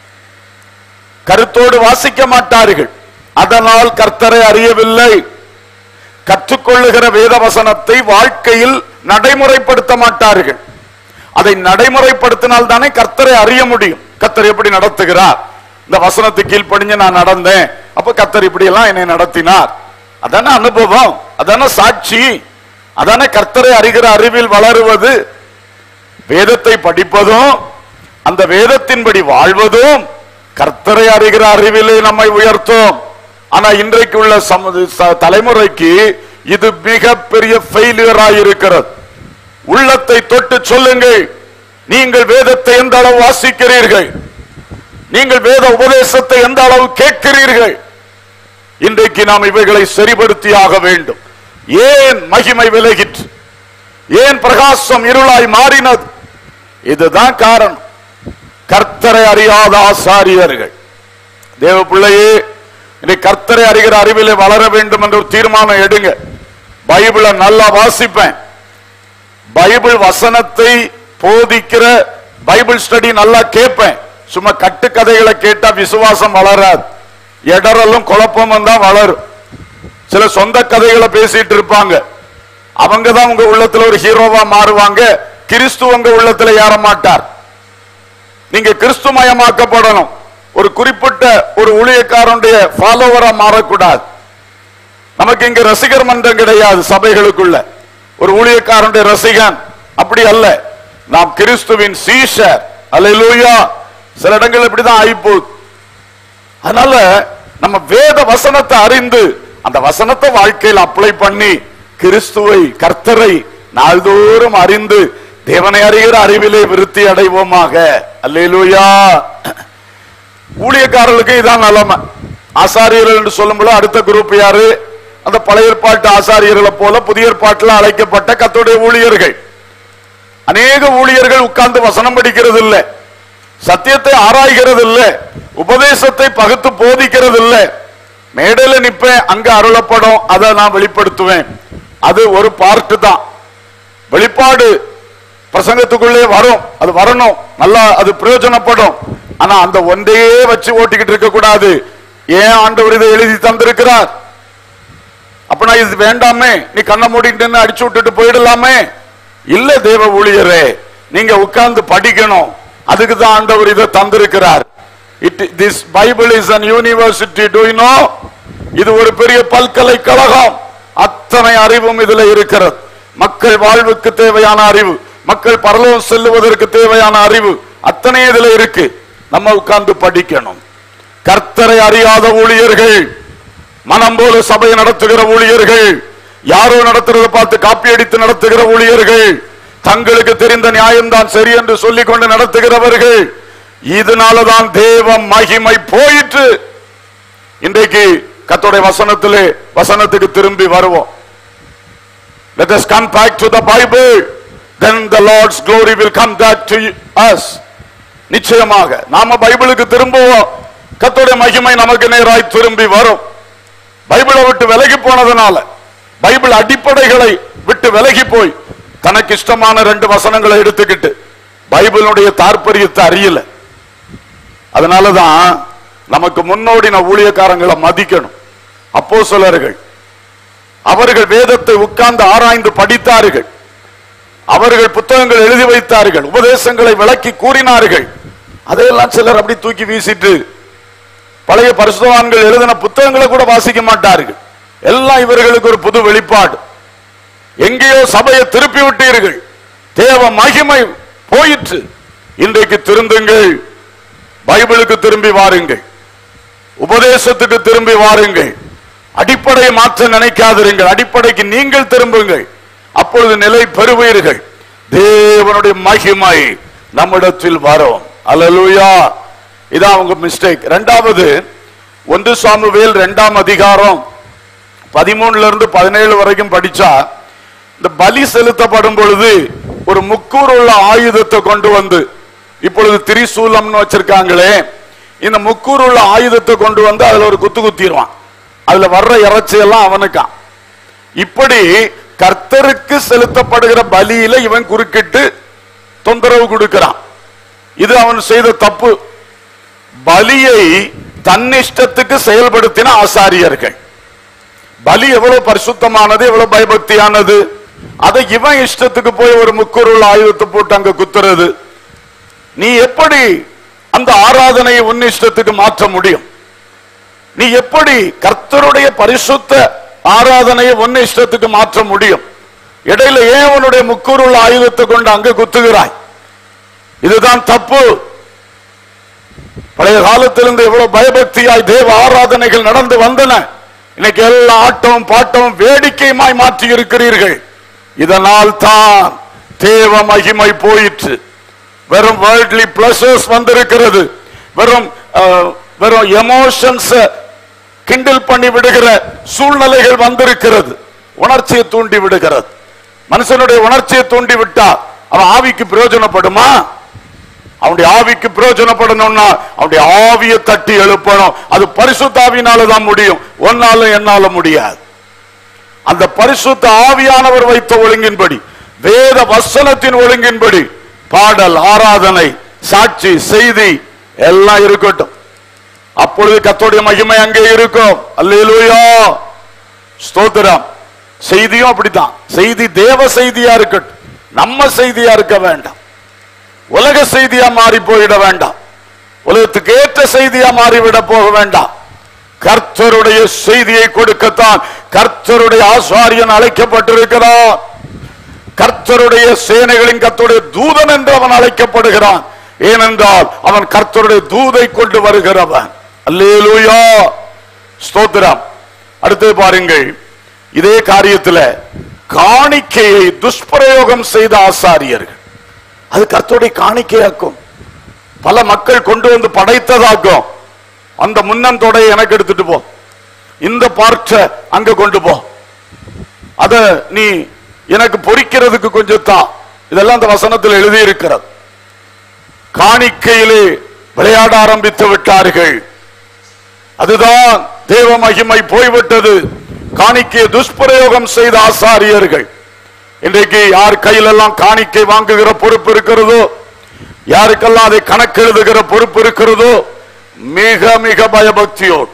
கருத்தோடு வாசிக்க மாட்டார்கள். அதனால் கர்த்தரை அறியவில்லை. கற்றுக்கொள்ளுகிற வேத வசனத்தை வாழ்க்கையில் நடைமுறைப்படுத்த மாட்டார்கள். அதை நடைமுறைப்படுத்தினால் தானே கர்த்தரை அறிய முடியும். கர்த்தர் எப்படி நடத்துகிறார்? இந்த வசனத்துக்கு கீழ்ப்படிஞ்சு நான் நடந்தேன், அப்ப கர்த்தர் இப்படி எல்லாம் என்னை நடத்தினார். அதான அனுபவம், அதான சாட்சி, அதான கர்த்தரை அறிகிற அறிவில் வளருவது. வேதத்தை படிப்பதும் அந்த வேதத்தின்படி வாழ்வதும் கர்த்தரை அறிகிற அறிவிலே நம்மை உயர்த்தும். ஆனா இன்றைக்கு உள்ள தலைமுறைக்கு இது மிகப்பெரிய ஃபெயிலியர் இருக்கிறது. உள்ளத்தை தொட்டு சொல்லுங்கள், நீங்கள் வேதத்தை எந்த அளவு வாசிக்கிறீர்கள்? நீங்கள் வேத உபதேசத்தை எந்த அளவு கேட்கிறீர்கள்? இன்றைக்கு நாம் இவைகளை சரிபடுத்தியாக வேண்டும். ஏன் மகிமை விலகிற்று? ஏன் பிரகாசம் இருளாய் மாறினது? இதுதான் காரணம். கர்த்தரை அறியாத ஆசாரியர்கள். தேவ பிள்ளையே, இன்னைக்கு கர்த்தரை அறிகிற அறிவிலே வளர வேண்டும் என்ற ஒரு தீர்மானம் எடுங்க. பைபிளை நல்லா வாசிப்பேன், பைபிள் வசனத்தை போதிக்கிற பைபிள் ஸ்டடி நல்லா கேட்பேன். சும்மா கட்டுக்கதைகளை கேட்டா விசுவாசம் வளராது, இடரலும் குழப்பமும் தான் வளரும். சில சொந்த கதைகளை பேசிட்டு இருப்பாங்க, அவங்க தான் உங்க உள்ளத்துல ஒரு ஹீரோவா மாறுவாங்க. கிறிஸ்து உங்க உள்ளத்துல ஏற மாட்டார். நீங்க கிறிஸ்துமயமாக்கப்படணும். ஒரு குறிப்பிட்ட ஒரு ஊழியக்காரனுடைய ஃபாலோவரா மாறக்கூடாது. நமக்கு இங்க ரசிகர் மன்றம் கிடையாது சபைகளுக்குள்ள. ஒரு ஊழியக்காரனுடைய ரசிகன் அப்படி அல்ல, நாம் கிறிஸ்துவின் சீஷர். அல்லேலூயா. சில இடங்கள் இப்படிதான் ஆயிப்போகுது. அதனால நம்ம வேத வசனத்தை அறிந்து அந்த வசனத்தை வாழ்க்கையில் அப்ளை பண்ணி கிறிஸ்துவை கர்த்தரை நாள்தோறும் அறிந்து தேவனை அறிகிற அறிவிலே விருத்தி அடைவோமாக. அல்லேலூயா. ஊழியக்காரர்களுக்கு இதான் நிலைமை. ஆசாரியர்கள் என்று சொல்லும்போது அடுத்த குரூப் யாரு? அந்த பழைய ஏற்பாட்டு ஆசாரியர்களை போல புதிய ஏற்பாட்டில் அழைக்கப்பட்ட கர்த்தருடைய ஊழியர்கள். அநேக ஊழியர்கள் உட்கார்ந்து வசனம் படிக்கிறது இல்ல, சத்தியத்தை ஆராய்கிறது இல்ல, உபதேசத்தை பகுத்து போதிக்கிறது இல்ல. மேடையில நிப்பேன், அங்க அருளப்படும், அதை நான் வெளிப்படுத்துவேன். அது ஒரு பார்ட் தான். வெளிப்பாடு பிரசங்கத்துக்குள்ளே வரும், அது வரணும், நல்லா அது பிரயோஜனப்படும். ஆனா அந்த ஒன்றையே வச்சு ஓட்டிக்கிட்டு இருக்க கூடாது. ஏன் ஆண்டவர் இதை எழுதி தந்திருக்கிறார்? அப்ப நான் இது வேண்டாமே, நீ கண்ண மூடிட்டு அடிச்சு விட்டுட்டு போயிடலாமே? இல்ல தேவ ஊழியரே, நீங்க உட்கார்ந்து படிக்கணும். அதுக்கு தான் ஆண்டவர் இதை தந்திருக்கிறார். This Bible is an university. Do you know? இது ஒரு பெரிய பல்கலைக்கழகம். அத்தனை அறிவும் இதுல இருக்கிறது. மக்கள் வாழ்வுக்கு தேவையான அறிவு, மக்கள் பரலோகம் செல்லுவதற்கு தேவையான அறிவு அத்தனை இதுல இருக்கு. நம்ம உட்கார்ந்து படிக்கணும். கர்த்தரை அறியாத ஊழியர்கள், மனம் போல சபையை நடத்துகிற ஊழியர்கள், யாரோ நடத்துறதை பார்த்து காப்பி அடித்து நடத்துகிற ஊழியர்கள், தங்களுக்கு தெரிந்த நியாயம்தான் சரி என்று சொல்லிக் கொண்டு நடத்துகிறவர்கள். இதனாலதான் தேவ மகிமை போயிற்று. இன்றைக்கு கர்த்தருடைய வசனத்திலே வசனத்துக்கு திரும்பி வருவோம். Let us come back to the Bible, then the Lord's glory will come back to us. நிச்சயமாக நாம பைபிளுக்கு திரும்புவோம், கர்த்தருடைய மகிமை நமக்கு நேராய் திரும்பி வரும். பைபிளை விட்டு விலகி போனதுனால, பைபிள் அடிப்படைகளை விட்டு விலகி போய் தனக்கு இஷ்டமான 2 வசனங்களை எடுத்துக்கிட்டு பைபிளுடைய தாற்பயத்தை அறியல. அதனாலதான் நமக்கு முன்னோடின ஊழியக்காரங்களை மதிக்கணும். அப்போஸ்தலர்கள் அவர்கள் வேதத்தை உட்கார்ந்து ஆராய்ந்து படித்தார்கள். அவர்கள் புத்தகங்கள் எழுதி வைத்தார்கள், உபதேசங்களை விளக்கி கூறினார்கள். அதையெல்லாம் சிலர் அப்படி தூக்கி வீசிட்டு பழைய பரிசுத்தவான்கள் எழுதின புத்தகங்களை கூட வாசிக்க மாட்டார்கள். எல்லாம் இவர்களுக்கு ஒரு புது வெளிப்பாடு. எங்கேயோ சபையை திருப்பி விட்டீர்கள், தேவ மகிமை போயிற்று. இன்றைக்கு திருந்துங்கள், பைபிளுக்கு திரும்பி வாருங்கள், உபதேசத்துக்கு திரும்பி வாருங்கள். அடிப்படையை மாற்ற நினைக்காதிருங்கள், அடிப்படைக்கு நீங்கள் திரும்புங்கள். அப்பொழுது நிலை பெறுவீர்கள். தேவனுடைய மகிமை நம்மிடத்தில் வரும். அல்லேலூயா. இதான் உங்க மிஸ்டேக். இரண்டாவது, 1 சாமுவேல் 2ஆம் அதிகாரம் 13 இருந்து 17 வரைக்கும் படிச்சா, இந்த பலி செலுத்தப்படும் பொழுது ஒரு முக்கூர் உள்ள ஆயுதத்தை கொண்டு வந்து, இப்பொழுது திரிசூலம்னு வச்சிருக்காங்களே, இந்த முக்கூர் உள்ள ஆயுதத்தை கொண்டு வந்து அதுல ஒரு குத்து குத்திடுவான். அதுல வர்ற இறைச்சியெல்லாம் அவனுக்கான். இப்படி கர்த்தருக்கு செலுத்தப்படுகிற பலியில இவன் குறுக்கிட்டு தொந்தரவு கொடுக்கிறான். இது அவன் செய்த தப்பு. பலியை தன்னிஷ்டத்துக்கு செயல்படுத்தின ஆசாரியர்கள். பலி எவ்வளவு பரிசுத்தமானது, எவ்வளவு பயபக்தியானது, அதை இவன் இஷ்டத்துக்கு போய் ஒரு முக்கூருள்ள ஆயுதத்தை போட்டு அங்க குத்துறது. நீ எப்படி அந்த ஆராதனையை உன் இஷ்டத்துக்கு மாற்ற முடியும்? நீ எப்படி கர்த்தருடைய பரிசுத்த ஆராதனையை உன் இஷ்டத்துக்கு மாற்ற முடியும்? இடையில ஏன் உன்னுடைய முக்கூருள்ள ஆயுதத்தை கொண்டு அங்க குத்துகிறாய்? இதுதான் தப்பு. பழைய காலத்திலிருந்து எவ்வளவு பயபக்தியாய் தேவ ஆராதனைகள் நடந்து வந்தன. இன்னைக்கு எல்லா ஆட்டமும் பாட்டமும் வேடிக்கையுமாய் மாற்றி இருக்கிறீர்கள். இதனால் தான் தேவ மகிமை போயிற்று. வெறும் வேர்ல்ட்லி பிளஷர்ஸ் வந்திருக்கிறது. வெறும் எமோஷன்ஸ் கிண்டல் பண்ணி விடுகிற சூழ்நிலைகள் வந்திருக்கிறது. உணர்ச்சியை தூண்டி விடுகிறது. மனுஷனுடைய உணர்ச்சியை தூண்டி விட்டா அவன் ஆவிக்கு பிரயோஜனப்படுமா? அவனுடைய ஆவிக்கு பிரயோஜனப்படணும்னா அவனுடைய ஆவியை தட்டி எழுப்பணும். அது பரிசுத்த ஆவியினாலதான் முடியும், ஒன்னாலும் என்னால முடியாது. அந்த பரிசுத்த ஆவியானவர் வைத்த ஒழுங்கின்படி, வேத வசனத்தின் ஒழுங்கின்படி பாடல், ஆராதனை, சாட்சி, செய்தி எல்லாம் இருக்கட்டும். அப்பொழுது கர்த்தருடைய மகிமை அங்கே இருக்கும். அல்லேலூயா, ஸ்தோத்திரம். செய்தியும் அப்படித்தான். செய்தி தேவ செய்தியா இருக்கட்டும், நம்ம செய்தியா இருக்க வேண்டாம். உலக செய்தியா மாறி போயிட வேண்டாம். உலகத்துக்கு ஏற்ற செய்தியா மாறிவிட போக வேண்டாம். கர்த்தருடைய செய்தியை கொடுக்கத்தான் கர்த்தருடைய ஆசாரியன் அழைக்கப்பட்டிருக்கிறான். கர்த்தருடைய சேனைகளின் கர்த்தருடைய தூதன் என்று அவன் அழைக்கப்படுகிறான். ஏனென்றால் அவன் கர்த்தருடைய தூதை கொண்டு வருகிறவன். அல்லேலூயா, ஸ்தோத்திரம். அடுத்து பாருங்கள், இதே காரியத்தில் காணிக்கையை துஷ்பிரயோகம் செய்த ஆசாரியர்கள், அது கர்த்தருடைய காணிக்கையாக்கும். பல மக்கள் கொண்டு வந்து படைத்ததாக்கும். அந்த முன்னந்தோடைய எனக்கு எடுத்துட்டு போ, இந்த பார்ட்ட அங்க கொண்டு போ, அத நீ எனக்கு பொறிக்கிறதுக்கு கொஞ்சம் தான். இதெல்லாம் அந்த வசனத்தில் எழுதி இருக்கிறது. காணிக்கையிலே விளையாட ஆரம்பித்து விட்டார்கள். அதுதான் தேவ மகிமை போய்விட்டது. காணிக்கையை துஷ்பிரயோகம் செய்த ஆசாரியர்கள். இன்றைக்கு யார் கையிலெல்லாம் காணிக்கை வாங்குகிற பொறுப்பு இருக்கிறதோ, யாருக்கெல்லாம் அதை கணக்கெழுதுகிற பொறுப்பு இருக்கிறதோ, மிக மிக பயபக்தியோடு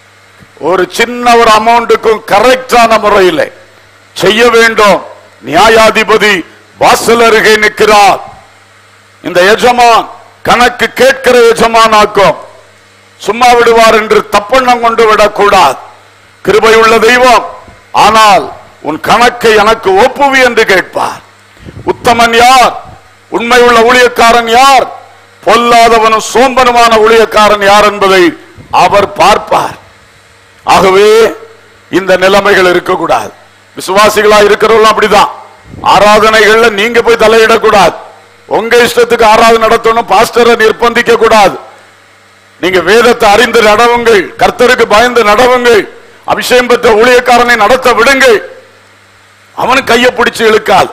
ஒரு சின்ன ஒரு அமௌண்ட்டுக்கும் கரெக்டான முறையில் செய்ய வேண்டும். நியாயாதிபதி வாசல் அருகே நிற்கிறார். இந்த எஜமான் கணக்கு கேட்கிற எஜமான் ஆக்கும். சும்மா விடுவார் என்று தப்பெண்ணம் கொண்டு விடக்கூடாது. கிருபை உள்ள தெய்வம். ஆனால் உன் கணக்கை எனக்கு ஒப்புவி என்று கேட்பார். உத்தமன் யார்? உண்மை உள்ள ஊழியக்காரன் யார்? பொல்லாதவனும் சோம்பனுமான ஊழியக்காரன் யார் என்பதை அவர் பார்ப்பார். ஆகவே இந்த நிலைமைகள் இருக்கக்கூடாது. விசுவாசிகளா இருக்கிறவங்க அப்படிதான். ஆராதனைகள்ல நீங்க போய் தலையிடக்கூடாது. உங்க இஷ்டத்துக்கு ஆராதனை நடத்தணும், பாஸ்டரை நிர்பந்திக்க கூடாது. நீங்க வேதத்தை அறிந்து நடவுங்கள், கர்த்தருக்கு பயந்து நடவுங்கள். அபிஷேகம் பெற்ற ஊழியக்காரனை நடத்த விடுங்கள். அவனுக்கு கையை பிடிச்சு இழுக்காது.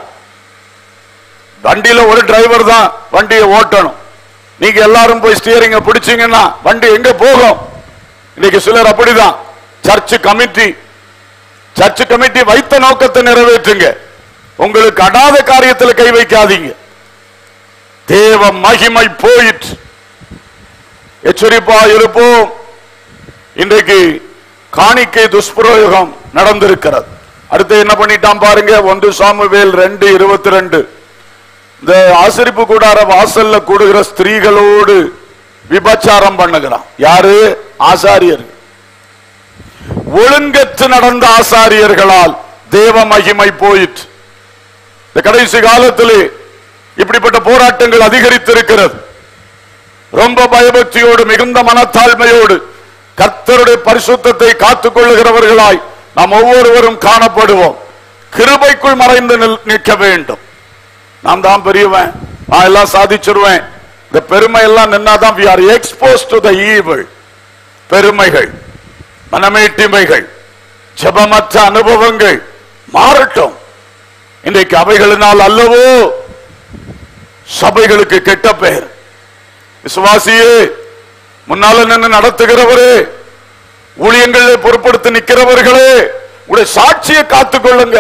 வண்டியில ஒரு டிரைவர் தான் வண்டியை ஓட்டணும். நீங்க எல்லாரும் போய் ஸ்டியரிங்க பிடிச்சீங்கன்னா வண்டி எங்க போகும்? இன்னைக்கு சிலர் அப்படிதான். சர்ச் கமிட்டி வைத்த நோக்கத்தை நிறைவேற்றுங்க. உங்களுக்கு அடாத காரியத்தில் கை வைக்காதீங்க. தேவ மகிமை போயிற்று. எச்சரிப்பா இருப்போம். இன்றைக்கு காணிக்கை துஷ்பிரயோகம் நடந்திருக்கிறது. அடுத்து என்ன பண்ணிட்டான் பாருங்க. 1 சாமுவேல் 2:22. இந்த ஆசரிப்பு கூடார வாசல்ல கூடுகிற ஸ்திரீகளோடு விபச்சாரம் பண்ணுகிறான். யாரு? ஆசாரியர்கள். ஒழுங்கற்று நடந்த ஆசாரியர்களால் தேவ மகிமை போயிற்று. இந்த கடைசி காலத்திலே இப்படிப்பட்ட போராட்டங்கள் அதிகரித்திருக்கிறது. ரொம்ப பயபக்தியோடு மிகுந்த மனத்தாழ்மையோடு கர்த்தருடைய பரிசுத்தத்தை காத்துக் கொள்ளுகிறவர்களாய் நாம் ஒவ்வொருவரும் காணப்படுவோம். கிருபைக்குள் மறைந்து நிற்க வேண்டும். நான் தான் பெரியவன், நான் எல்லாம் சாதிச்சிருவேன், இந்த பெருமை எல்லாம் நின்னாதான் we are exposed to the evil. பெருமைகள், மனமேட்டிமைகள், ஜெபமற்ற அனுபவங்கள் மாறட்டும். இன்றைக்கு அவைகளினால் அல்லவோ சபைகளுக்கு கெட்ட பெயர். விசுவாசியே, முன்னால நின்று நடத்துகிறவரே, ஊழியங்களை பொறுப்படுத்தி நிற்கிறவர்களே, உடைய சாட்சியை காத்துக் கொள்ளுங்க.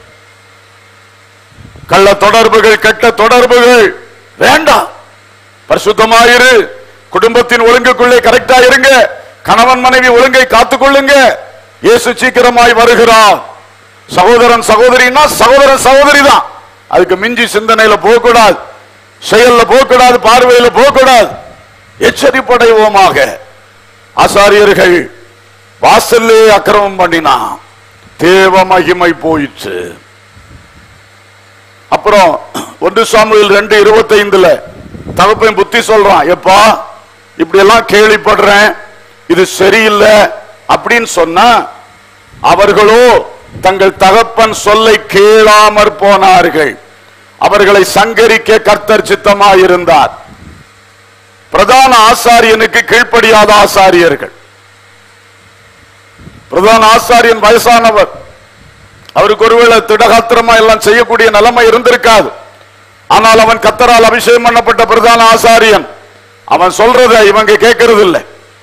கள்ள தொடர்புகள், கெட்ட தொடர்புகள் வேண்டாம். பரிசுத்தமாயிரு. குடும்பத்தின் ஒழுங்குக்குள்ளே கரெக்டா இருங்க. கணவன் மனைவி ஒழுங்கை காத்துக் கொள்ளுங்க. இயேசு சீக்கிரமாய் வருகிறார். சகோதரன் சகோதரினா சகோதரன் சகோதரி தான். அதுக்கு மிஞ்சி சிந்தனையில போகக்கூடாது, செயல்ல போகக்கூடாது, பார்வையில போகக்கூடாது. எச்சரிப்படைவோமாக. ஆசாரியர்கள் வாசல்லே அக்கிரமம் பண்ணினா தேவ மகிமை போயிற்று. அப்புறம் 1 சாமுவேல் 2:25 தகப்பன் புத்தி சொல்றான். எப்பா இப்படி எல்லாம் கேள்விப்படுறேன், இது சரியில்லை அப்படின்னு சொன்னா அவர்களோ தங்கள் தகப்பன் சொல்லை கேளாமற் போனார்கள். அவர்களை சங்கரிக்க கர்த்தர் சித்தமாயிருந்தார். பிரதான ஆசாரியனுக்கு கீழ்ப்படியாத ஆசாரியர்கள். பிரதான ஆசாரியன் வயசானவர், அவருக்கு ஒருவேளை திடகாத்திரமா எல்லாம் செய்யக்கூடிய நிலைமை இருந்திருக்காது. ஆனால் அவன் கர்த்தரால் அபிஷேகம் பண்ணப்பட்ட பிரதான ஆசாரியன். அவன் சொல்றத இவங்க கேட்கறது இல்லை.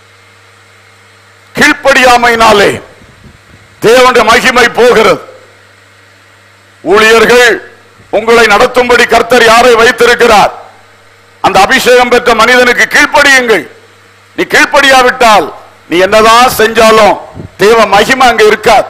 கீழ்ப்படியாமையினாலே தேவனுடைய மகிமை போகிறது. ஊழியர்கள் உங்களை நடத்தும்படி கர்த்தர் யாரை வைத்திருக்கிறார்? அந்த அபிஷேகம் பெற்ற மனிதனுக்கு கீழ்ப்படியுங்கள். நீ கீழ்ப்படியாவிட்டால் நீ என்னதான் செஞ்சாலும் தேவ மகிமை அங்க இருக்காது.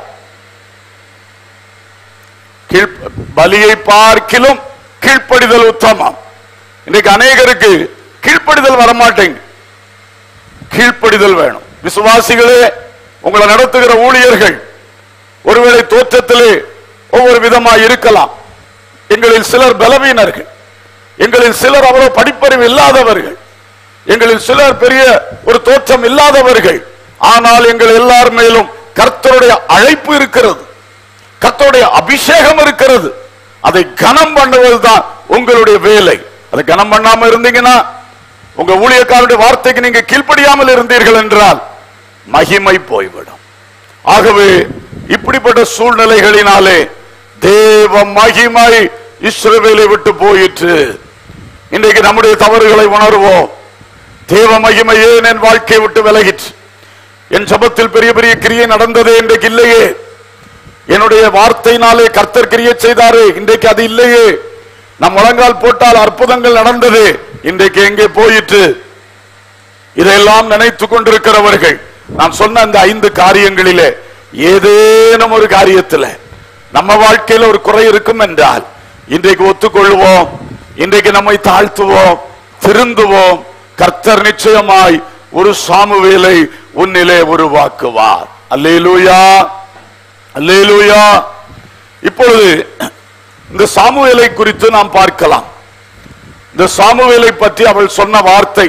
பலியை பார்க்கிலும் கீழ்ப்படிதல் உத்தமம். இன்னைக்கு அநேகருக்கு கீழ்ப்படிதல் வரமாட்டேங்க. கீழ்ப்படிதல் வேணும். விசுவாசிகளே, உங்களை நடத்துகிற ஊழியர்கள் ஒருவேளை தோற்றத்திலே ஒவ்வொரு விதமாக இருக்கலாம். எங்களில் சிலர் பலவீனர்கள், எங்களில் சிலர் அவ்வளவு படிப்பறிவு இல்லாதவர்கள், எங்களில் சிலர் பெரிய ஒரு தோற்றம் இல்லாதவர்கள். ஆனால் எங்கள் எல்லார் மேலும் கர்த்தருடைய அழைப்பு இருக்கிறது, கர்த்தருடைய அபிஷேகம் இருக்கிறது. அதை கனம் பண்ணுவதுதான் உங்களுடைய வேலை. அதை கனம் பண்ணாம இருந்தீங்கன்னா, உங்க ஊழியக்காரருடைய வார்த்தைக்கு நீங்க கீழ்ப்படியாமல் இருந்தீர்கள் என்றால் மகிமை போய்விடும். ஆகவே இப்படிப்பட்ட சூழ்நிலைகளினாலே தேவ மகிமை இஸ்ரவேலை விட்டு போயிற்று. இன்றைக்கு நம்முடைய தவறுகளை உணர்வோம். தேவ மகிமை ஏன் என் வாழ்க்கையை விட்டு விலகிற்று? என் ஜபத்தில் பெரிய பெரிய கிரியை நடந்ததே, இன்றைக்கு இல்லையே. என்னுடைய வார்த்தையினாலே கர்த்தர் கிரியை செய்தாரே, இன்றைக்கு அது இல்லையே. நம் முழங்கால் போட்டால் அற்புதங்கள் நடந்தது, இன்றைக்கு எங்கே போயிற்று? இதையெல்லாம் நினைத்து கொண்டிருக்கிறவர்கள், நான் சொன்ன அந்த 5 காரியங்களிலே ஏதேனும் ஒரு காரியத்தில் நம்ம வாழ்க்கையில் ஒரு குறை இருக்கும் என்றால் இன்றைக்கு ஒத்துக்கொள்வோம், இன்றைக்கு நம்மை தாழ்த்துவோம், திருந்துவோம். கர்த்தர் நிச்சயமாய் ஒரு சாமுவேலை உன்னிலே உருவாக்குவார். அல்லேலூயா, அல்லேலூயா. இப்பொழுது இந்த சாமுவேலை குறித்து நாம் பார்க்கலாம். இந்த சாமுவேலை பற்றி அவள் சொன்ன வார்த்தை,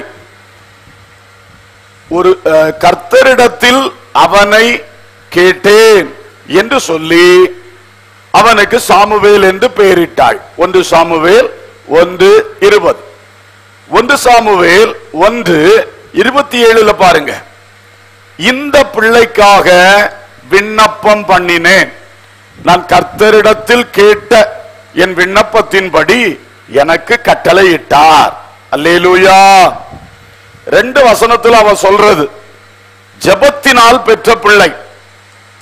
ஒரு கர்த்தரிடத்தில் அவனை கேட்டேன் என்று சொல்லி அவனுக்கு சாமுவேல் என்று பெயரிட்டாள். 1 சாமுவேல் 1:20. 1 சாமுவேல் 1:27 பாருங்க. இந்த பிள்ளைக்காக விண்ணப்பம் பண்ணினேன், நான் கர்த்தரிடத்தில் கேட்ட என் விண்ணப்பத்தின்படி எனக்கு கட்டளையிட்டார். அல்லேலூயா. 2 வசனத்தில் அவன் சொல்றது, ஜெபத்தினால் பெற்ற பிள்ளை.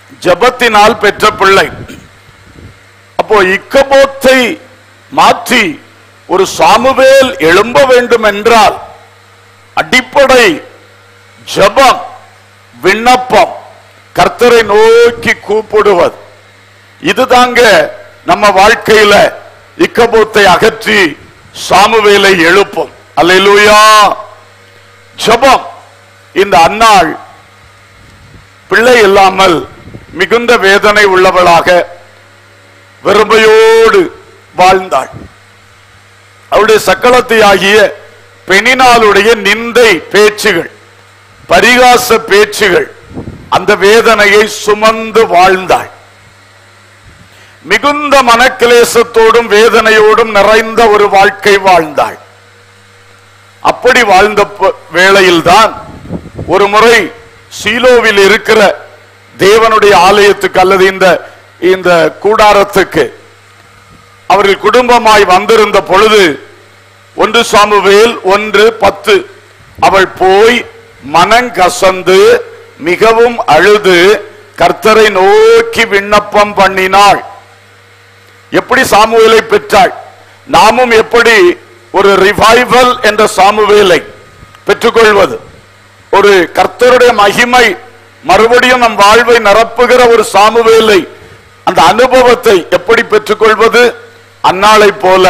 ஜபத்தினால் பெற்ற பிள்ளை. அப்போ இக்கபோத்தை மாற்றி ஒரு சாமுவேல் எழும்ப வேண்டும் என்றால் அடிப்படை ஜபம், விண்ணப்பம், கர்த்தரை நோக்கி கூப்பிடுவது. இதுதாங்க நம்ம வாழ்க்கையில இக்கபோத்தை அகற்றி சாமுவேலை எழுப்பும். அல்லேலூயா. ஜபம். இந்த அன்னாள் பிள்ளை இல்லாமல் மிகுந்த வேதனை உள்ளவளாக வெறுமையோடு வாழ்ந்தாள். அவருடைய சக்களத்தை ஆகிய பெணினாளுடைய நிந்தை பேச்சுகள், பரிகாச பேச்சுகள், அந்த வேதனையை சுமந்து வாழ்ந்தாள். மிகுந்த மனக்கிலேசத்தோடும் வேதனையோடும் நிறைந்த ஒரு வாழ்க்கை வாழ்ந்தாள். அப்படி வாழ்ந்த வேளையில்தான் ஒரு முறை சீலோவில் இருக்கிற தேவனுடைய ஆலயத்துக்கு அல்லது இந்த கூடாரத்துக்கு அவர்கள் குடும்பமாய் வந்திருந்த பொழுது 1 சாமுவேல் 1:10 அவள் போய் மனங்கசந்து மிகவும் அழுது கர்த்தரை நோக்கி விண்ணப்பம் பண்ணினாள். எப்படி சாமுவேலை பெற்றாள்? நாமும் எப்படி ஒரு ரிவைவல் என்ற சாமுவேலை பெற்றுக்கொள்வது, ஒரு கர்த்தருடைய மகிமை மறுபடியும் நம் வாழ்வை நிரப்புகிற ஒரு சாமுவேலை, அந்த அனுபவத்தை எப்படி பெற்றுக்கொள்வது? அன்னாளை போல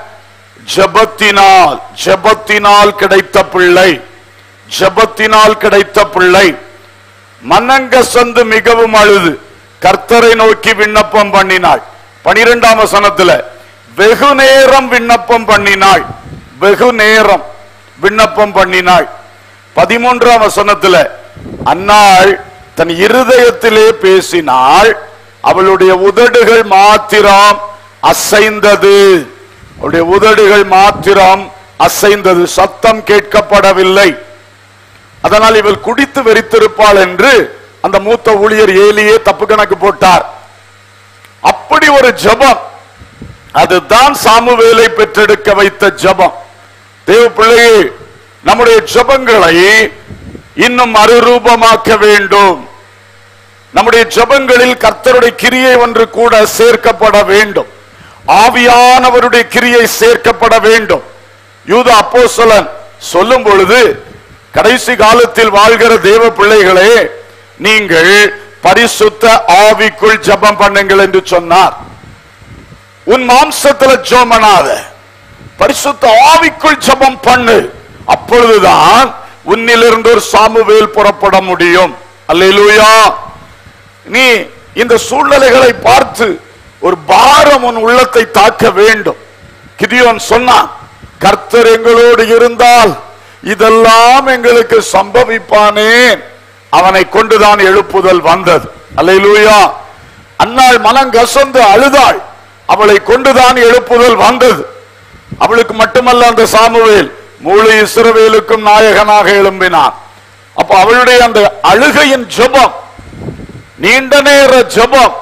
ஜபத்தினால் கிடைத்த பிள்ளை, ஜபத்தினால் கிடைத்த பிள்ளை. மனங்கசந்து மிகவும் அழுது கர்த்தரை நோக்கி விண்ணப்பம் பண்ணினாள். 12ஆம் வசனத்துல வெகு நேரம் விண்ணப்பம் பண்ணினாள். வெகு நேரம் விண்ணப்பம் பண்ணினாள். 13ஆம் வசனத்துல அன்னாள் தன் இருதயத்திலே பேசினாள், அவளுடைய உதடுகள் மாத்திரம் அசைந்தது. அவளுடைய உதடுகள் மாத்திரம் அசைந்தது, சத்தம் கேட்கப்படவில்லை. அதனால் இவள் குடித்து வெறித்திருப்பாள் என்று அந்த மூத்த ஊழியர் ஏலியே தப்பு கணக்கு போட்டார். அப்படி ஒரு ஜபம், அதுதான் சாமுவேலை பெற்றெடுக்க வைத்த ஜபம். தேவ பிள்ளையே, நம்முடைய ஜபங்களை இன்னும் மறுரூபமாக்க வேண்டும். நம்முடைய ஜபங்களில் கர்த்தருடைய கிரியை ஒன்று கூட சேர்க்கப்பட வேண்டும். ஆவியானவருடைய கிரியை சேர்க்கப்பட வேண்டும். யூதா அப்போஸ்தலன் சொல்லும் பொழுது, கடைசி காலத்தில் வாழ்கிற தேவ பிள்ளைகளே, நீங்கள் பரிசுத்த ஆவிக்குள் ஜபம் பண்ணுங்கள் என்று சொன்னார். உன் மாம்சத்துல ஜெபம் பண்ணாத, பரிசுத்த ஆவிக்குள் ஜெபம் பண்ணு. அப்பொழுதுதான் உன்னிலிருந்து ஒரு சாமுவேல் புறப்பட முடியும். அல்லேலூயா. நீ இந்த சூழ்நிலைகளை பார்த்து ஒரு பாரம் உன் உள்ளத்தை தாக்க வேண்டும். கிதியோன் சொன்னான், கர்த்தர் எங்களோடு இருந்தால் இதெல்லாம் எங்களுக்கு சம்பவிப்பானேன். அவனை கொண்டுதான் எழுப்புதல் வந்தது. அல்லேலூயா. அன்னாள் மனங்கசந்து அழுதாள், அவளை கொண்டுதான் எழுப்புதல் வந்தது. அவளுக்கு மட்டுமல்ல, அந்த சாமுவேல் முழு இஸ்ரவேலுக்கும் நாயகனாக எழும்பினான். அப்ப அவளுடைய அந்த அழுகையின் ஜெபம், நீண்ட நேர ஜெபம்,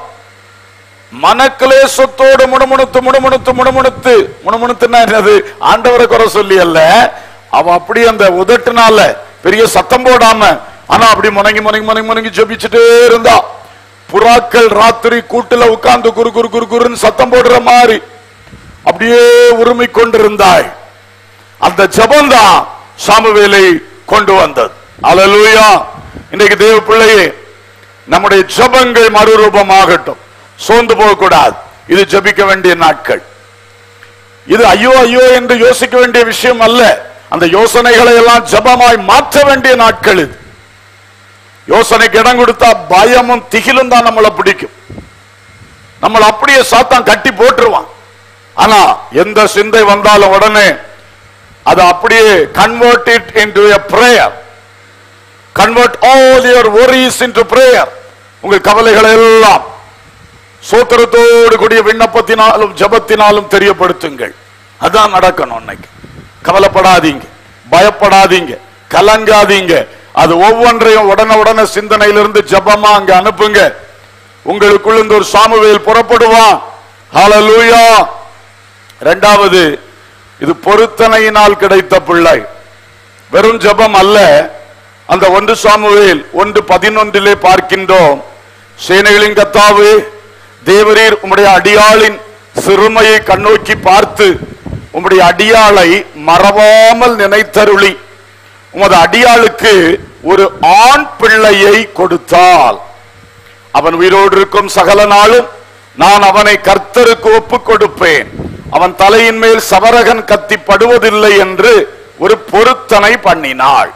மனக்லேசத்தோடு முணுமுணுத்து முணுமுணுத்து முணுமுணுத்து முணுமுணுத்துனா என்னது? ஆண்டவரை குறை சொல்லி அல்ல, அவ அப்படி அந்த உதட்டுனால பெரிய சத்தம் போடாம, ஆனா அப்படி முணங்கி முணங்கி முணங்கி முணங்கி ஜெபிச்சுட்டே இருந்தா. புறாக்கள் ராத்திரி கூட்டுல உட்கார்ந்து குறு குறு குறு குறுன்னு சத்தம் போடுற மாதிரி அப்படியே உரிமை கொண்டிருந்தாள். அந்த ஜெபம் தான் சாமுவேலை கொண்டு வந்தது. அல்லேலூயா. இன்றைக்கு தேவ பிள்ளையே, நம்முடைய ஜெபங்கள் மறுரூபமாகட்டும். சோர்ந்து போகக்கூடாது. இது ஜெபிக்க வேண்டிய நாட்கள். இது ஐயோ ஐயோ என்று யோசிக்க வேண்டிய விஷயம் அல்ல. அந்த யோசனைகளை எல்லாம் ஜெபமாய் மாற்ற வேண்டிய நாட்கள் இது. யோசனைக்கு இடம் கொடுத்தா பயமும் திகிலும் தான் நம்மளை பிடிக்கும். நம்மளை அப்படியே சாத்தான் கட்டி போட்டுருவான். ஆனா எந்த சிந்தை வந்தாலும் உடனே அது அப்படியே convert it into a prayer. Convert all your worries into prayer. உங்கள் கவலைகளை எல்லாம் சோத்திரத்தோடு கூடிய விண்ணப்பத்தினாலும் ஜெபத்தினாலும் தெரியப்படுத்துங்கள். அதான் நடக்கணும். இன்னைக்கு கவலைப்படாதீங்க, பயப்படாதீங்க, கலங்காதீங்க. அது ஒவ்வொன்றையும் உடனே சிந்தனையிலிருந்து ஜெபமா அங்க அனுப்புங்க. உங்களுக்குள்ள இருந்து ஒரு சாமுவேல் புறப்படுவான். ஹல்லேலூயா. இரண்டாவது, இது பொருத்தனையினால் கிடைத்த பிள்ளை, வெறும் ஜெபம் அல்ல. அந்த 1 சாமுவேல் 1:11 பார்க்கின்றோம். சேனைகளின் கர்த்தாவே, தேவரீர் உம்முடைய அடியாளின் சிறுமையை கண்ணோக்கி பார்த்து உம்முடைய அடியாளை மறவாமல் நினைத்தருளி உமது அடியாளுக்கு ஒரு ஆண் பிள்ளையை கொடுத்தால் அவன் உயிரோடு இருக்கும் சகல நாளும் நான் அவனை கர்த்தருக்கு ஒப்புக் கொடுப்பேன், அவன் தலையின் மேல் சவரகன் கத்தி படுவதில்லை என்று ஒரு பொருத்தனை பண்ணினாள்.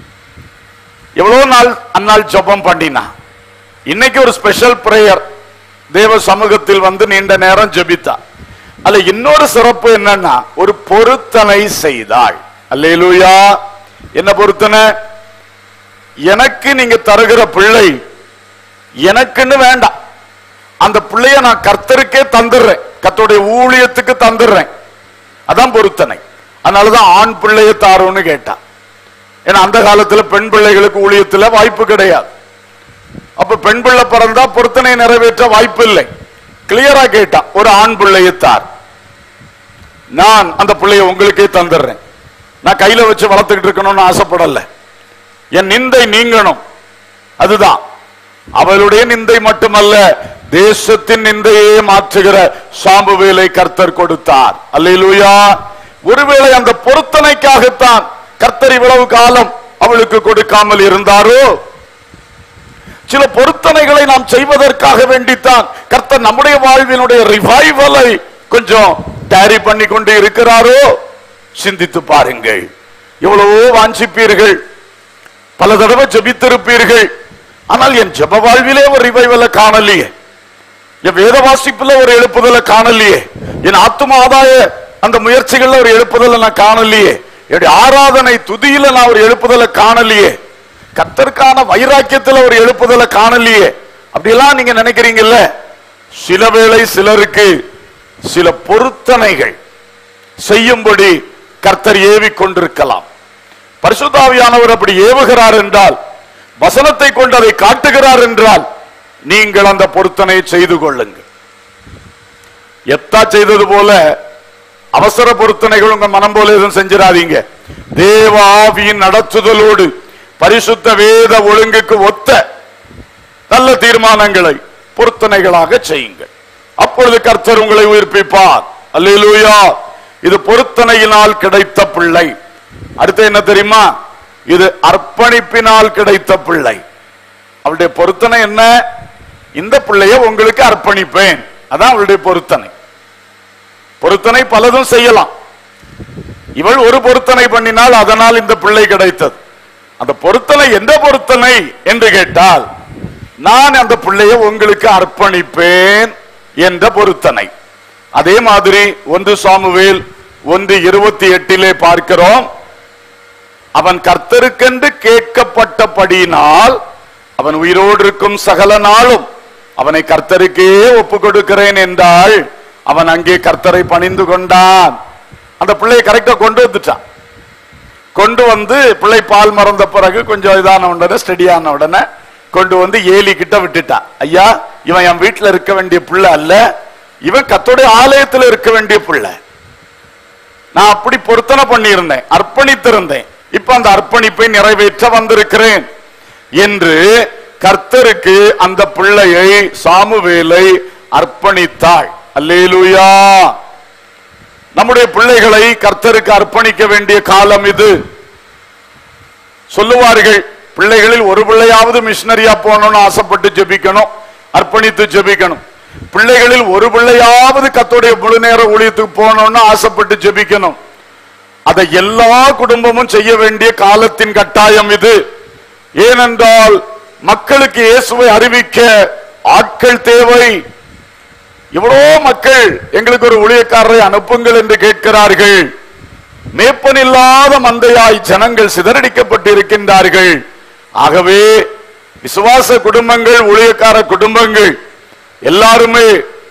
எவ்வளவு நாள் அந்நாள் ஜெபம் பண்ணினா. இன்னைக்கு ஒரு ஸ்பெஷல் பிரேயர் தேவ சமூகத்தில் வந்து நீண்ட நேரம் ஜெபித்தா. அல்ல இன்னொரு சிறப்பு என்னன்னா ஒரு பொருத்தனை செய்தாள். அல்லேலூயா. என்ன பொருத்தனை? எனக்கு நீங்க தருகிற பிள்ளை எனக்குன்னு வேண்டாம், அந்த பிள்ளைய நான் கர்த்தருக்கே தந்துடுறேன், கர்த்தருடைய ஊழியத்துக்கு தந்துடுறேன். அதான் பொருத்தனை. அதனாலதான் ஆண் பிள்ளையை தாரோன்னு கேட்டா. ஏன்னா அந்த காலத்துல பெண் பிள்ளைகளுக்கு ஊழியத்துல வாய்ப்பு கிடையாது. அப்ப பெண் பிள்ளை பிறந்தா பொருத்தனை நிறைவேற்ற வாய்ப்பு இல்லை. கிளியரா கேட்டா ஒரு ஆண் பிள்ளையை தார், நான் அந்த பிள்ளைய உங்களுக்கே தந்துடுறேன். நான் கையில வச்சு வளர்த்துக்கிட்டு இருக்கணும்னு ஆசைப்படல, என் நிந்தை நீங்கணும். அதுதான் அவளுடைய நிந்தை மட்டுமல்ல, தேசத்தின் நிந்தையே மாற்றுகிற சாமுவேலை கர்த்தர் கொடுத்தார். அல்லேலூயா. ஒருவேளை அந்த பொருத்தனைக்காகத்தான் கர்த்தர் இவ்வளவு காலம் அவளுக்கு கொடுக்காமல் இருந்தாரோ? சில பொருத்தனைகளை நாம் செய்வதற்காக வேண்டித்தான் கர்த்தர் நம்முடைய வாழ்வினுடைய ரிவைவலை கொஞ்சம் டேரி பண்ணி கொண்டு இருக்கிறாரோ? சிந்தித்து பாருங்கள். எவ்வளவோ வாஞ்சிப்பீர்கள், பல தடவை ஜெபித்திருப்பீர்கள், ஆனால் என் ஜெப வாழ்விலே ஒரு ரிவைவலை காணலையே, என் வேத வாசிப்புல ஒரு எழுப்புதலை காணலையே, என் ஆத்தும ஆதாய அந்த முயற்சிகள்ல ஒரு எழுப்புதலை நான் காணலையே, என்னுடைய ஆராதனை துதியில நான் ஒரு எழுப்புதலை காணலையே, கர்த்தருக்கான வைராக்கியத்துல ஒரு எழுப்புதலை காணலையே. அப்படியெல்லாம் நீங்க நினைக்கிறீங்கல்ல. சில வேளை சிலருக்கு சில பொருத்தனைகள் செய்யும்படி கர்த்தர் ஏவி கொண்டிருக்கலாம். பரிசுத்த ஆவியானவர் அப்படி ஏவுகிறார் என்றால், வசனத்தை கொண்டு அதை காட்டுகிறார் என்றால், நீங்கள் அந்த பொருத்தனை செய்து கொள்ளுங்கள். எத்தா செய்தது போல அவசர பொருத்தனைகள் உங்க மனம் போல எதுவும் செஞ்சிடாதீங்க. தேவ ஆவியின் நடத்துதலோடு பரிசுத்த வேத ஒழுங்குக்கு ஒத்த நல்ல தீர்மானங்களை பொருத்தனைகளாக செய்யுங்கள். அப்பொழுது கர்த்தர் உங்களை உயிர்ப்பிப்பார். அல்லேலூயா. இது பொருத்தனையினால் கிடைத்த பிள்ளை. அடுத்து என்ன தெரியுமா? இது அர்ப்பணிப்பினால் கிடைத்த பிள்ளை. அவளுடைய பொருத்தனை என்ன? இந்த பிள்ளைய உங்களுக்கு அர்ப்பணிப்பேன். அதான் அவளுடைய பொருத்தனை. பொருத்தனை பலதும் செய்யலாம். இவள் ஒரு பொருத்தனை பண்ணினால் அதனால் இந்த பிள்ளை கிடைத்தது. அந்த பொருத்தனை எந்த பொருத்தனை என்று கேட்டால், நான் அந்த பிள்ளைய உங்களுக்கு அர்ப்பணிப்பேன் என்ற பொருத்தனை. அதே மாதிரி 1 சாமுவேல் 1:28 பார்க்கிறோம். அவன் கர்த்தருக்கென்று கேட்கப்பட்டபடியினால் அவன் உயிரோடு இருக்கும் சகல நாளும் அவனை கர்த்தருக்கே ஒப்பு கொடுக்கிறேன் என்றால், அவன் அங்கே கர்த்தரை பணிந்து கொண்டான். அந்த பிள்ளையை கரெக்டா கொண்டு வந்துட்டான். கொண்டு வந்து பிள்ளை பால் மறந்த பிறகு கொஞ்சம் இதான உடனே ஸ்டெடியான உடனே கொண்டு வந்து ஏலி கிட்ட விட்டுட்டான். ஐயா, இவன் என் வீட்டில் இருக்க வேண்டிய பிள்ளை அல்ல, இவன் கர்த்தருடைய ஆலயத்தில் இருக்க வேண்டிய பிள்ளை. நான் அப்படி பொருத்தனை பண்ணியிருந்தேன், அர்ப்பணித்திருந்தேன். இப்ப அந்த அர்ப்பணிப்பை நிறைவேற்ற வந்திருக்கிறேன் என்று கர்த்தருக்கு அந்த பிள்ளையை சாமுவேலை அர்ப்பணித்தாள். அல்லேலூயா. நம்முடைய பிள்ளைகளை கர்த்தருக்கு அர்ப்பணிக்க வேண்டிய காலம் இது. சொல்லுவார்கள், பிள்ளைகளில் ஒரு பிள்ளையாவது மிஷனரியா போகணும்னு ஆசைப்பட்டு ஜெபிக்கணும், அர்ப்பணித்து ஜெபிக்கணும். பிள்ளைகளில் ஒரு பிள்ளையாவது கர்த்தருடைய முழு நேர ஊழியத்துக்கு போகணும்னு ஆசைப்பட்டு ஜெபிக்கணும். அதை எல்லா குடும்பமும் செய்ய வேண்டிய காலத்தின் கட்டாயம் இது. ஏனென்றால் மக்களுக்கு இயேசுவை அறிவிக்க ஆட்கள் தேவை. எவ்வளோ மக்கள் எங்களுக்கு ஒரு ஊழியக்காரரை அனுப்புங்கள் என்று கேட்கிறார்கள். மேய்ப்பன் இல்லாத மந்தையாய் ஜனங்கள் சிதறடிக்கப்பட்டு இருக்கின்றார்கள். ஆகவே விசுவாச குடும்பங்கள், ஊழியக்கார குடும்பங்கள் எல்லாருமே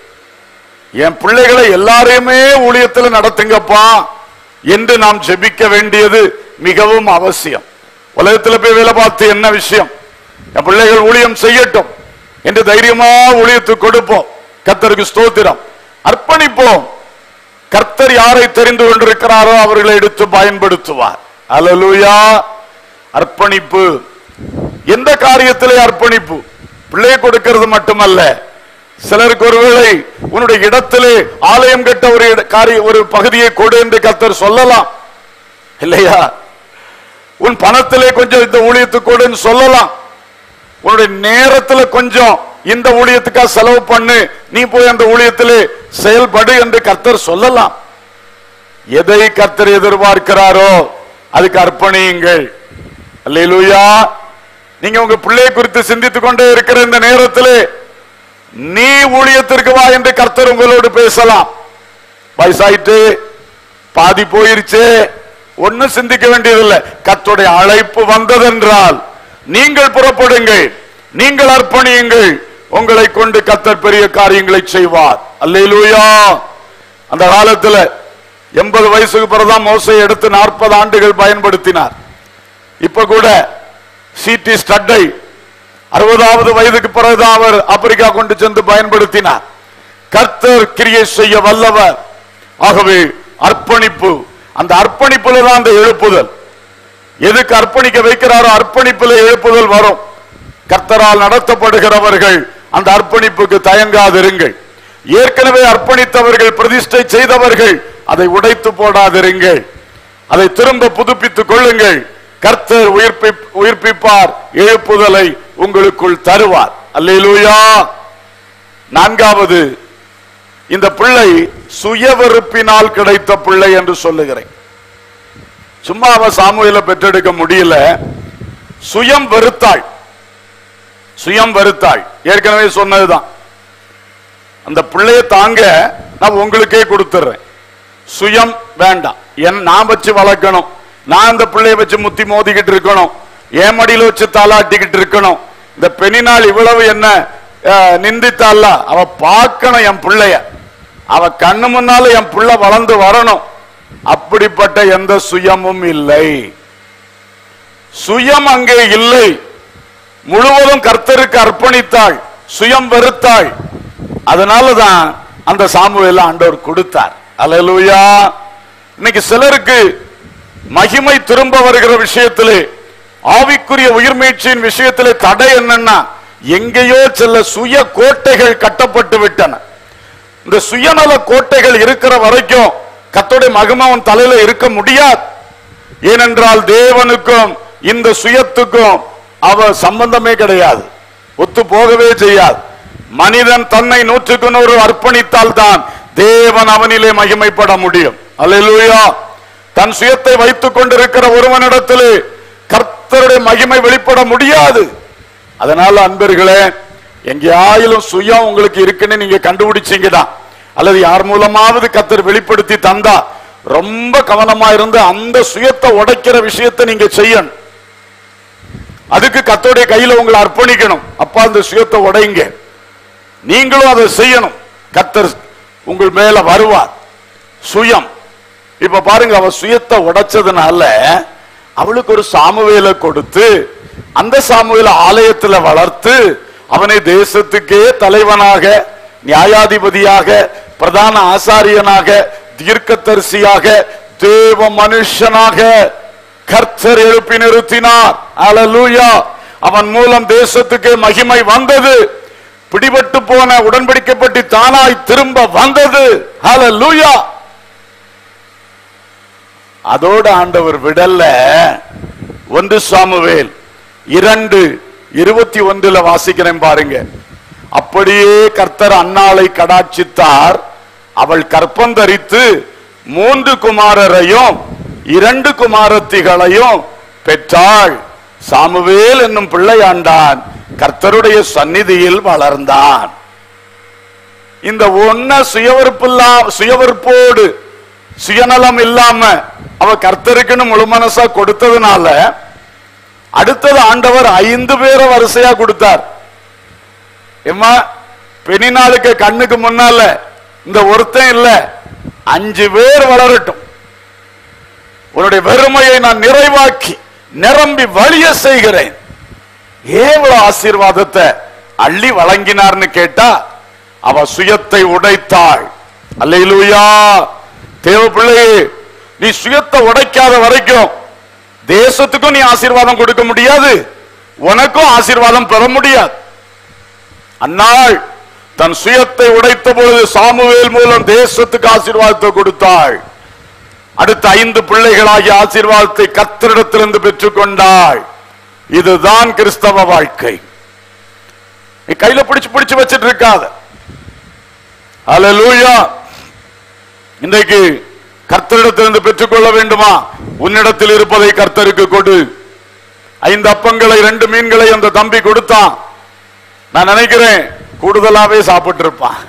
என் பிள்ளைகளை எல்லாரையுமே ஊழியத்தில் நடத்துங்கப்பா என்று நாம் ஜெபிக்க வேண்டியது மிகவும் அவசியம். உலகத்தில் போய் வேலை பார்த்து என்ன விஷயம், என் பிள்ளைகள் ஊழியம் செய்யட்டும் என்று தைரியமா ஊழியத்துக்கு கொடுப்போம். கர்த்தருக்கு ஸ்தோத்திரம். அர்ப்பணிப்போம். கர்த்தர் யாரை தெரிந்து கொண்டிருக்கிறாரோ அவர்களை எடுத்து பயன்படுத்துவார். அல்லேலூயா. அர்ப்பணிப்பு. எந்த காரியத்திலே அர்ப்பணிப்பு? பிள்ளை கொடுக்கிறது மட்டுமல்ல, சிலருக்கு ஒருவேளை உன்னுடைய இடத்திலே ஆலயம் கட்ட ஒரு பகுதியை கொடு என்று கர்த்தர் சொல்லலாம் இல்லையா? உன் பணத்திலே கொஞ்சம் இந்த ஊழியத்துக்கு கொடுன்னு சொல்லலாம். உன்னுடைய நேரத்துல கொஞ்சம் இந்த ஊழியத்துக்காக செலவு பண்ணு, நீ போய் அந்த ஊழியத்திலே செயல்படு என்று கர்த்தர் சொல்லலாம். எதை கர்த்தர் எதிர்பார்க்கிறாரோ அதுக்கு அர்ப்பணியுங்கள். அல்லேலூயா. நீங்க உங்க பிள்ளையை குறித்து சிந்தித்துக் கொண்டே இருக்கிற இந்த நேரத்திலே நீ ஊழியத்திற்கு வா என்று கர்த்தர் உங்களோடு பேசலாம். வயசாயிட்டு பாதி போயிருச்சு, ஒன்னும் சிந்திக்க வேண்டியதில்லை. கர்த்தருடைய அழைப்பு வந்ததென்றால் நீங்கள் புறப்படுங்கள், நீங்கள் அர்ப்பணியுங்கள். உங்களை கொண்டு கர்த்தர் பெரிய காரியங்களை செய்வார். அல்லேலூயா. அந்த காலத்தில் 80 வயசுக்கு பிறகுதான் மோசையை எடுத்து 40 ஆண்டுகள் பயன்படுத்தினார். இப்ப கூட சிடி ஸ்டட்டை 60வது வயதுக்கு பிறகுதான் அவர் ஆப்பிரிக்கா கொண்டு சென்று பயன்படுத்தினார். கர்த்தர் கிரியை செய்ய வல்லவர். ஆகவே அர்ப்பணிப்பு, அந்த அர்ப்பணிப்புல தான் அந்த எழுப்புதல். எதுக்கு அர்ப்பணிக்க வைக்கிறாரோ அர்ப்பணிப்புல எழுப்புதல் வரும். கர்த்தரால் நடத்தப்படுகிறவர்கள் அந்த அர்ப்பணிப்புக்கு தயங்காதிருங்கள். ஏற்கனவே அர்ப்பணித்தவர்கள், பிரதிஷ்டை செய்தவர்கள், அதை உடைத்து போடாதிருங்கள். அதை திரும்ப புதுப்பித்துக் கொள்ளுங்கள். கர்த்தர் உயிர்ப்பிப்பார், எழுப்புதலை உங்களுக்குள் தருவார். அல்லேலூயா. 4வது, இந்த பிள்ளை சுயவெறுப்பினால் கிடைத்த பிள்ளை என்று சொல்லுகிறேன். சும்மா அவ சாமுவேலை பெற்றெடுக்க முடியல, சுயம் வெறுத்தாள். சுயம் வெறுத்தாள். ஏற்கனவே சொன்னதுதான். அந்த பிள்ளைய தாங்க நான் உங்களுக்கே கொடுத்துறேன், சுயம் வேண்டாம், நான் வச்சு வளர்க்கணும், நான் அந்த பிள்ளைய வச்சு முத்தி மோதிக்கிட்டு இருக்கணும், என் மடியில வச்சு தாளாட்டிக்கிட்டு இருக்கணும். இந்த பெண்ணினால் இவ்வளவு என்ன நிந்தித்தால, அவ பார்க்கணும் என் பிள்ளைய, அவ கண்ணு முன்னால என் பிள்ளை வளர்ந்து வரணும். அப்படிப்பட்ட எந்த சுயமும் இல்லை. சுயம் அங்கே இல்லை. முழுவதும் கர்த்தருக்கு அர்ப்பணித்தாள், சுயம் வெறுத்தாள். அதனாலதான் அந்த சாமுவேலை ஆண்டவர் கொடுத்தார். அல்லேலூயா. இன்னைக்கு சிலருக்கு மகிமை திரும்ப வருகிற விஷயத்திலே, ஆவிக்குரிய உயிர்மீட்சியின் விஷயத்திலே தடை என்னன்னா, எங்கேயோ சில சுய கோட்டைகள் கட்டப்பட்டு விட்டன. இந்த சுயநல கோட்டைகள் இருக்கிற வரைக்கும் கர்த்தருடைய மகிமை அவன் தலையில இருக்க முடியாது. ஏனென்றால் தேவனுக்கும் இந்த சுயத்துக்கும் அவ சம்பந்தமே கிடையாது, ஒத்து போகவே செய்யாது. மனிதன் தன்னை 100க்கு 100 அர்ப்பணித்தால் தான் தேவன் அவனிலே மகிமைப்பட முடியும். அல்லேலூயா. தன் சுயத்தை வைத்துக் கொண்டிருக்கிற ஒருவனிடத்திலே கர்த்தருடைய மகிமை வெளிப்பட முடியாது. அதனால அன்பர்களே, எங்கேயாயிலும் சுயம் உங்களுக்கு இருக்குன்னு நீங்க கண்டுபிடிச்சீங்கடா, அல்லது யார் மூலமாவது கர்த்தர் வெளிப்படுத்தி தந்தா, ரொம்ப கவனமா இருந்து அந்த சுயத்தை உடைக்கிற விஷயத்தை நீங்க செய்யணும். அதுக்கு கர்த்தருடைய கையில உங்களை அர்ப்பணிக்கணும். அப்பா அந்த சுயத்தை உடைங்க, நீங்களும் அதை செய்யணும். கர்த்தர் உங்கள் மேல வருவார். சுயம். இப்ப பாருங்க, அவ சுயத்தை உடைச்சதுனால அவளுக்கு ஒரு சாமுவேலை கொடுத்து, அந்த சாமுவேலை ஆலயத்துல வளர்த்து, அவனை தேசத்துக்கே தலைவனாக, நியாயாதிபதியாக, பிரதான ஆசாரியனாக, தீர்க்கதரிசியாக, தேவ மனுஷனாக கர்த்தர் எழுப்பி நிறுத்தினார். அல்லேலூயா. அவன் மூலம் தேசத்துக்கு மகிமை வந்தது. பிடிபட்டு போன உடன்படிக்கப்பட்டு தானாய் திரும்ப வந்தது. அல்லேலூயா. அதோட ஆண்டவர் விடல்ல. 1 சாமுவேல் 2:21 வாசிக்கிறேன் பாருங்க. அப்படியே கர்த்தர் அன்னாளை கடாட்சித்தார். அவள் கற்பந்தரித்து 3 குமாரரையும் 2 குமாரத்திகளையும் பெற்றாள். சாமுவேல் என்னும் பிள்ளையாண்டான், கர்த்தருடைய சந்நிதியில் வளர்ந்தான். இந்த ஒன்ன சுயவெறுப்போடு சுயநலம் இல்லாம அவ கர்த்தருக்குன்னு முழு மனசா கொடுத்ததுனால அடுத்தது ஆண்டவர் 5 பேரை வரிசையா கொடுத்தார். ஏமா பெண்ணினாளுக்கு கண்ணுக்கு முன்னால இந்த ஒருத்தன் இல்ல, 5 பேர் வளரட்டும், உன்னுடைய வெறுமையை நான் நிறைவாக்கி நிரம்பி வழிய செய்கிறேன். எவ்வளவு ஆசீர்வாதத்தை அள்ளி வழங்கினார்னு கேட்டா, அவ சுயத்தை உடைத்தாள். அல்லேலூயா. தேவ பிள்ளையே, நீ சுயத்தை உடைக்காத வரைக்கும் தேசத்துக்கும் நீ ஆசீர்வாதம் கொடுக்க முடியாது, உனக்கும் ஆசீர்வாதம் பெற முடியாது. அன்னாள் தன் சுயத்தை உடைத்த பொழுது சாமுவேல் மூலம் தேசத்துக்கு ஆசீர்வாதத்தை கொடுத்தாள். அடுத்த 5 பிள்ளைகளாகிய ஆசீர்வாதத்தை கர்த்தரிடத்திலிருந்து பெற்றுக் கொண்டாள். இதுதான் கிறிஸ்தவ வாழ்க்கை. நீ கையில பிடிச்சு வச்சிட்டு இருக்காத. அல்லேலூயா. இன்றைக்கு கர்த்தரிடத்திலிருந்து பெற்றுக்கொள்ள வேண்டுமா? உன்னிடத்தில் இருப்பதை கர்த்தருக்கு கொடு. 5 அப்பங்களை 2 மீன்களை அந்த தம்பி கொடுத்தான். நான் நினைக்கிறேன் கூடுதலாவே சாப்பிட்டு இருப்பான்.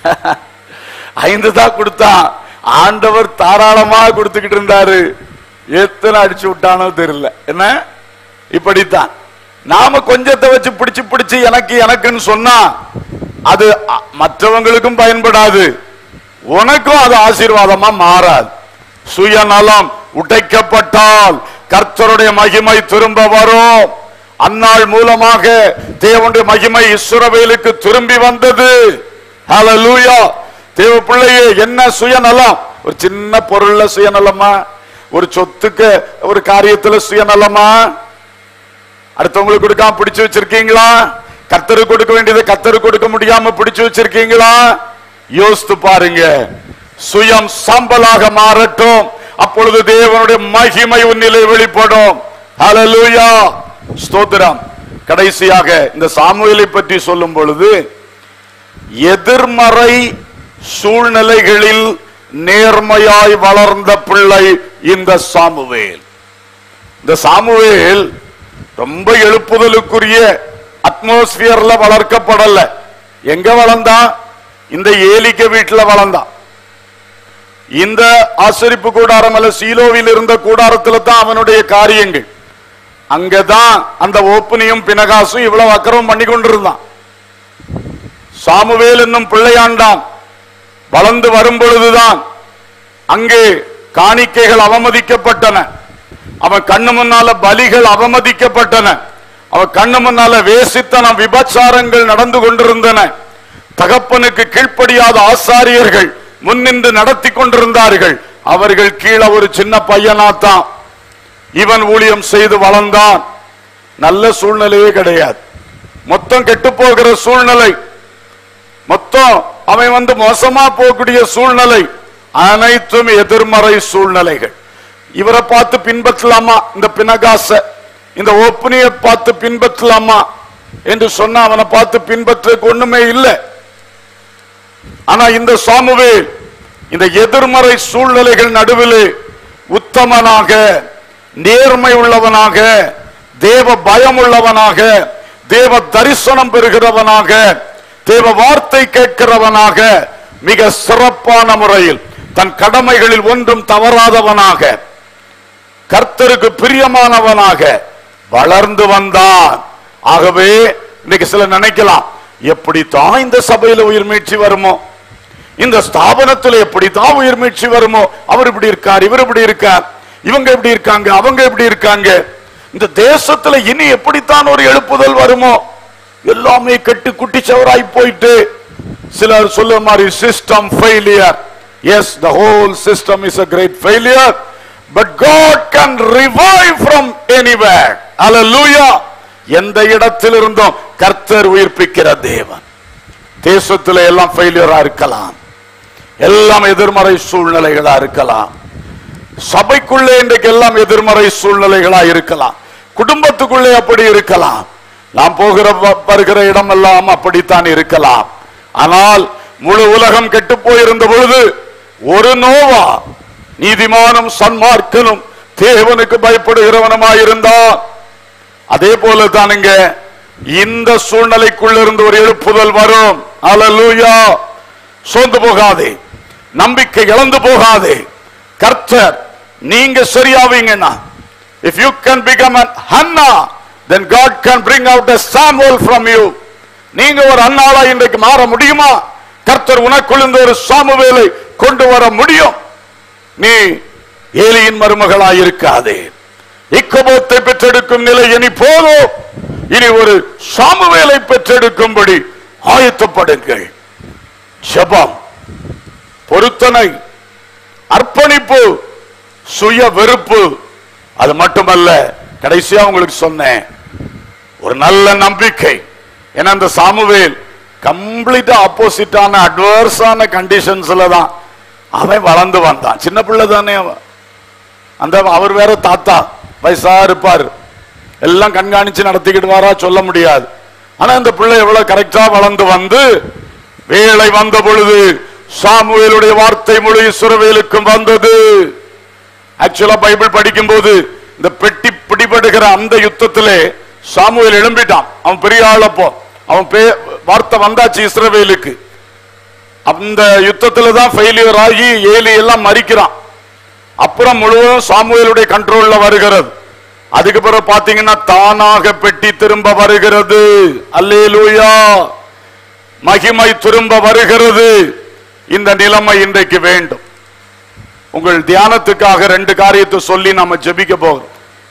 5 தான் கொடுத்தான். ஆண்டவர் தாராளமா கொடுத்துக்கிட்டு இருந்தாரு. எத்தனை அடிச்சு விட்டானோ தெரியல. என்ன இப்படித்தான் நாம கொஞ்சத்தை வச்சு பிடிச்சு எனக்குன்னு சொன்னா அது மற்றவங்களுக்கும் பயன்படாது, உனக்கும் அது ஆசீர்வாதமா மாறாது. சுயநலம் உடைக்கப்பட்டால் கர்த்தருடைய மகிமை திரும்ப வரும். அன்னாள் மூலமாக தேவனுடைய மகிமை இஸ்ரவேலுக்கு திரும்பி வந்தது. ஹல்லேலூயா. தேவ பிள்ளையே, என்ன சுயநலம்? ஒரு சின்ன பொருள்ல சுயநலமா? ஒரு சொத்துக்கு ஒரு காரியத்துல சுயநலமா? அடுத்தவங்களுக்கு கொடுக்காம பிடிச்சு வச்சிருக்கீங்களா? கர்த்தருக்கு கொடுக்க வேண்டியதை கர்த்தருக்கு கொடுக்க முடியாம பிடிச்சு வச்சிருக்கீங்களா? யோசித்து பாருங்க. சுயம் சாம்பலாக மாறட்டும். அப்பொழுது தேவனுடைய மகிமை உன்னிலே வெளிப்படும். ஹல்லேலூயா. ஸ்தோத்திரம். கடைசியாக இந்த சாமுவேலை பற்றி சொல்லும் பொழுது, எதிர்மறை சூழ்நிலைகளில் நேர்மையாய் வளர்ந்த பிள்ளை இந்த சாமுவேல். இந்த சாமுவேல் ரொம்ப எழுப்புதலுக்குரிய அட்மாஸ்பியர்ல வளர்க்கப்படல. எங்க வளர்ந்தான்? இந்த ஏலிக்க வீட்டில் வளர்ந்தான். இந்த ஆசரிப்பு கூடாரம் அல்ல, சீலோவில் இருந்த கூடாரத்தில் தான் அவனுடைய காரியங்கள். அங்கதான் அந்த ஓப்பனியும் பினகாசும் இவ்வளவு அக்கிரமம் பண்ணி கொண்டிருந்தான். சாமுவேல் என்னும் பிள்ளையாண்டான். வளர்ந்து வரும் பொழுதுதான் அங்கே காணிக்கைகள் அவமதிக்கப்பட்டன. அவன் கண்ணு முன்னால பலிகள் அவமதிக்கப்பட்டன. அவன் கண்ணு முன்னால வேசித்தனம் விபச்சாரங்கள் நடந்து கொண்டிருந்தன. தகப்பனுக்கு கீழ்ப்படியாத ஆசாரியர்கள் முன்னின்று நடத்தி கொண்டிருந்தார்கள். அவர்கள் கீழே ஒரு சின்ன பையனாத்தான் இவன் ஊழியம் செய்து வளர்ந்தான். நல்ல சூழ்நிலையே கிடையாது. மொத்தம் கெட்டு போகிற சூழ்நிலை, மொத்தம் அவன் மோசமா போகக்கூடிய சூழ்நிலை, அனைத்தும் எதிர்மறை சூழ்நிலைகள். இவரை பார்த்து பின்பற்றலாமா? இந்த பினகாச, இந்த ஓப்பனியை பார்த்து பின்பற்றலாமா என்று சொன்னா அவனை பார்த்து பின்பற்ற ஒண்ணுமே இல்லை. ஆனா இந்த சாமுவேல் இந்த எதிர்மறை சூழ்நிலைகள் நடுவிலே உத்தமனாக, நேர்மை உள்ளவனாக, தேவ பயம் உள்ளவனாக, தேவ தரிசனம் பெறுகிறவனாக, தேவ வார்த்தை கேட்கிறவனாக, மிக சிறப்பான முறையில் தன் கடமைகளில் ஒன்றும் தவறாதவனாக, கர்த்தருக்கு பிரியமானவனாக வளர்ந்து வந்தான். ஆகவே இன்னைக்கு சில நினைக்கலாம், எப்படித்தான் இந்த சபையில உயிர் மீட்சி வருமோ, இந்த ஸ்தாபனத்தில் எப்படித்தான் உயிர் மீட்சி வருமோ, அவர் இப்படி இருக்கார், இவர் இப்படி இருக்கார், இவங்க எப்படி இருக்காங்க, அவங்க எப்படி இருக்காங்க, இந்த தேசத்துல இனி எப்படித்தான் ஒரு எழுப்புதல் வருமோ, எல்லாமே கெட்டு குட்டிச்சவராய் போயிட்டு சிலர் சொல்ல மாதிரி system failure. Yes, the whole system is a great failure, but God can revive from anywhere. Hallelujah. எந்த இடத்தில் இருந்தும் கர்த்தர் உயிர்ப்பிக்கிற தேவன். தேசத்தில் எல்லாம் ஃபெயிலியரா இருக்கலாம், எல்லாம் எதிர்மறை சூழ்நிலைகளா இருக்கலாம், சபைக்குள்ளே இன்றைக்கு எல்லாம் எதிர்மறை சூழ்நிலைகளா இருக்கலாம், குடும்பத்துக்குள்ளே அப்படி இருக்கலாம், நாம் போகிற வருகிற இடம் எல்லாம் அப்படித்தான் இருக்கலாம். ஆனால் முழு உலகம் கெட்டு போயிருந்த பொழுது ஒரு நோவா நீதிமானும் சன்மார்க்கனும் தேவனுக்கு பயப்படுகிறவனுமாயிருந்தான். அதே போல தானுங்க இந்த சூழ்நிலைக்குள்ள இருந்து ஒரு எழுப்புதல் வரும். அல்லேலூயா. சோர்ந்து போகாதே, நம்பிக்கை இழந்து போகாதே. கர்த்தர் நீங்க சரியாவீங்கன்னா, if you can become an Hannah, then God can bring out a Samuel from you. நீங்க ஒரு அன்னாளா இன்றைக்கு மாற முடியுமா? கர்த்தர் உனக்குள் இந்த ஒரு சாமுவேலை கொண்டு வர முடியும். நீ ஏலியின் மருமகளாய் இருக்காதே. இக்கோபோத்தை பெற்றெடுக்கும் நிலை இனி போதும். இனி ஒரு சாமுவேலை பெற்றெடுக்கும்படி ஆயத்தப்படுங்கள். ஜெபம், பொருத்தனை, அர்ப்பணிப்பு, சுய வெறுப்பு, அது மட்டுமல்ல, கடைசியா உங்களுக்கு சொன்னேன், ஒரு நல்ல நம்பிக்கை. ஏன்னா அந்த சாமுவேல் கம்ப்ளீட்டா ஆப்போசிட்டான அட்வர்ஸான கண்டிஷன்ஸ்ல தான் அவன் வளர்ந்து வந்தான். சின்ன பிள்ளை தானே அவன். அந்த அவர் வேற தாத்தா வயசா இருப்பார், எல்லாம் கண்காணிச்சு நடத்திக்கிட்டு வாரா சொல்ல முடியாது. ஆனா இந்த பிள்ளை எவ்வளவு கரெக்டா வளர்ந்து வந்து வேளை வந்த பொழுது சாமுவேலுடைய வார்த்தை முழு இஸ்ரவேலுக்கும் வந்தது. ஆக்சுவலா பைபிள் படிக்கும் போது இந்த பெட்டி பிடிபடுகிற அந்த யுத்தத்திலே சாமுவேல் எழும்பிட்டான். அவன் பெரிய ஆளப்போ அவன் வார்த்தை வந்தாச்சு இஸ்ரவேலுக்கு. அந்த யுத்தத்துல தான் ஃபெயிலியர் ஆகி ஏலி எல்லாம் மறிக்கிறான். அப்புறம் முழுவதும் சாமுவேலுடைய கண்ட்ரோல்ல வருகிறது. அதுக்கு பிறகு பாத்தீங்கன்னா தானாக பெட்டி திரும்ப வருகிறது. அல்லேலூயா, மகிமை திரும்ப வருகிறது. இந்த நிலைமை இன்றைக்கு வேண்டும். உங்கள் தியானத்துக்காக 2 காரியத்தை சொல்லி நாம ஜெபிக்க போகிறோம்.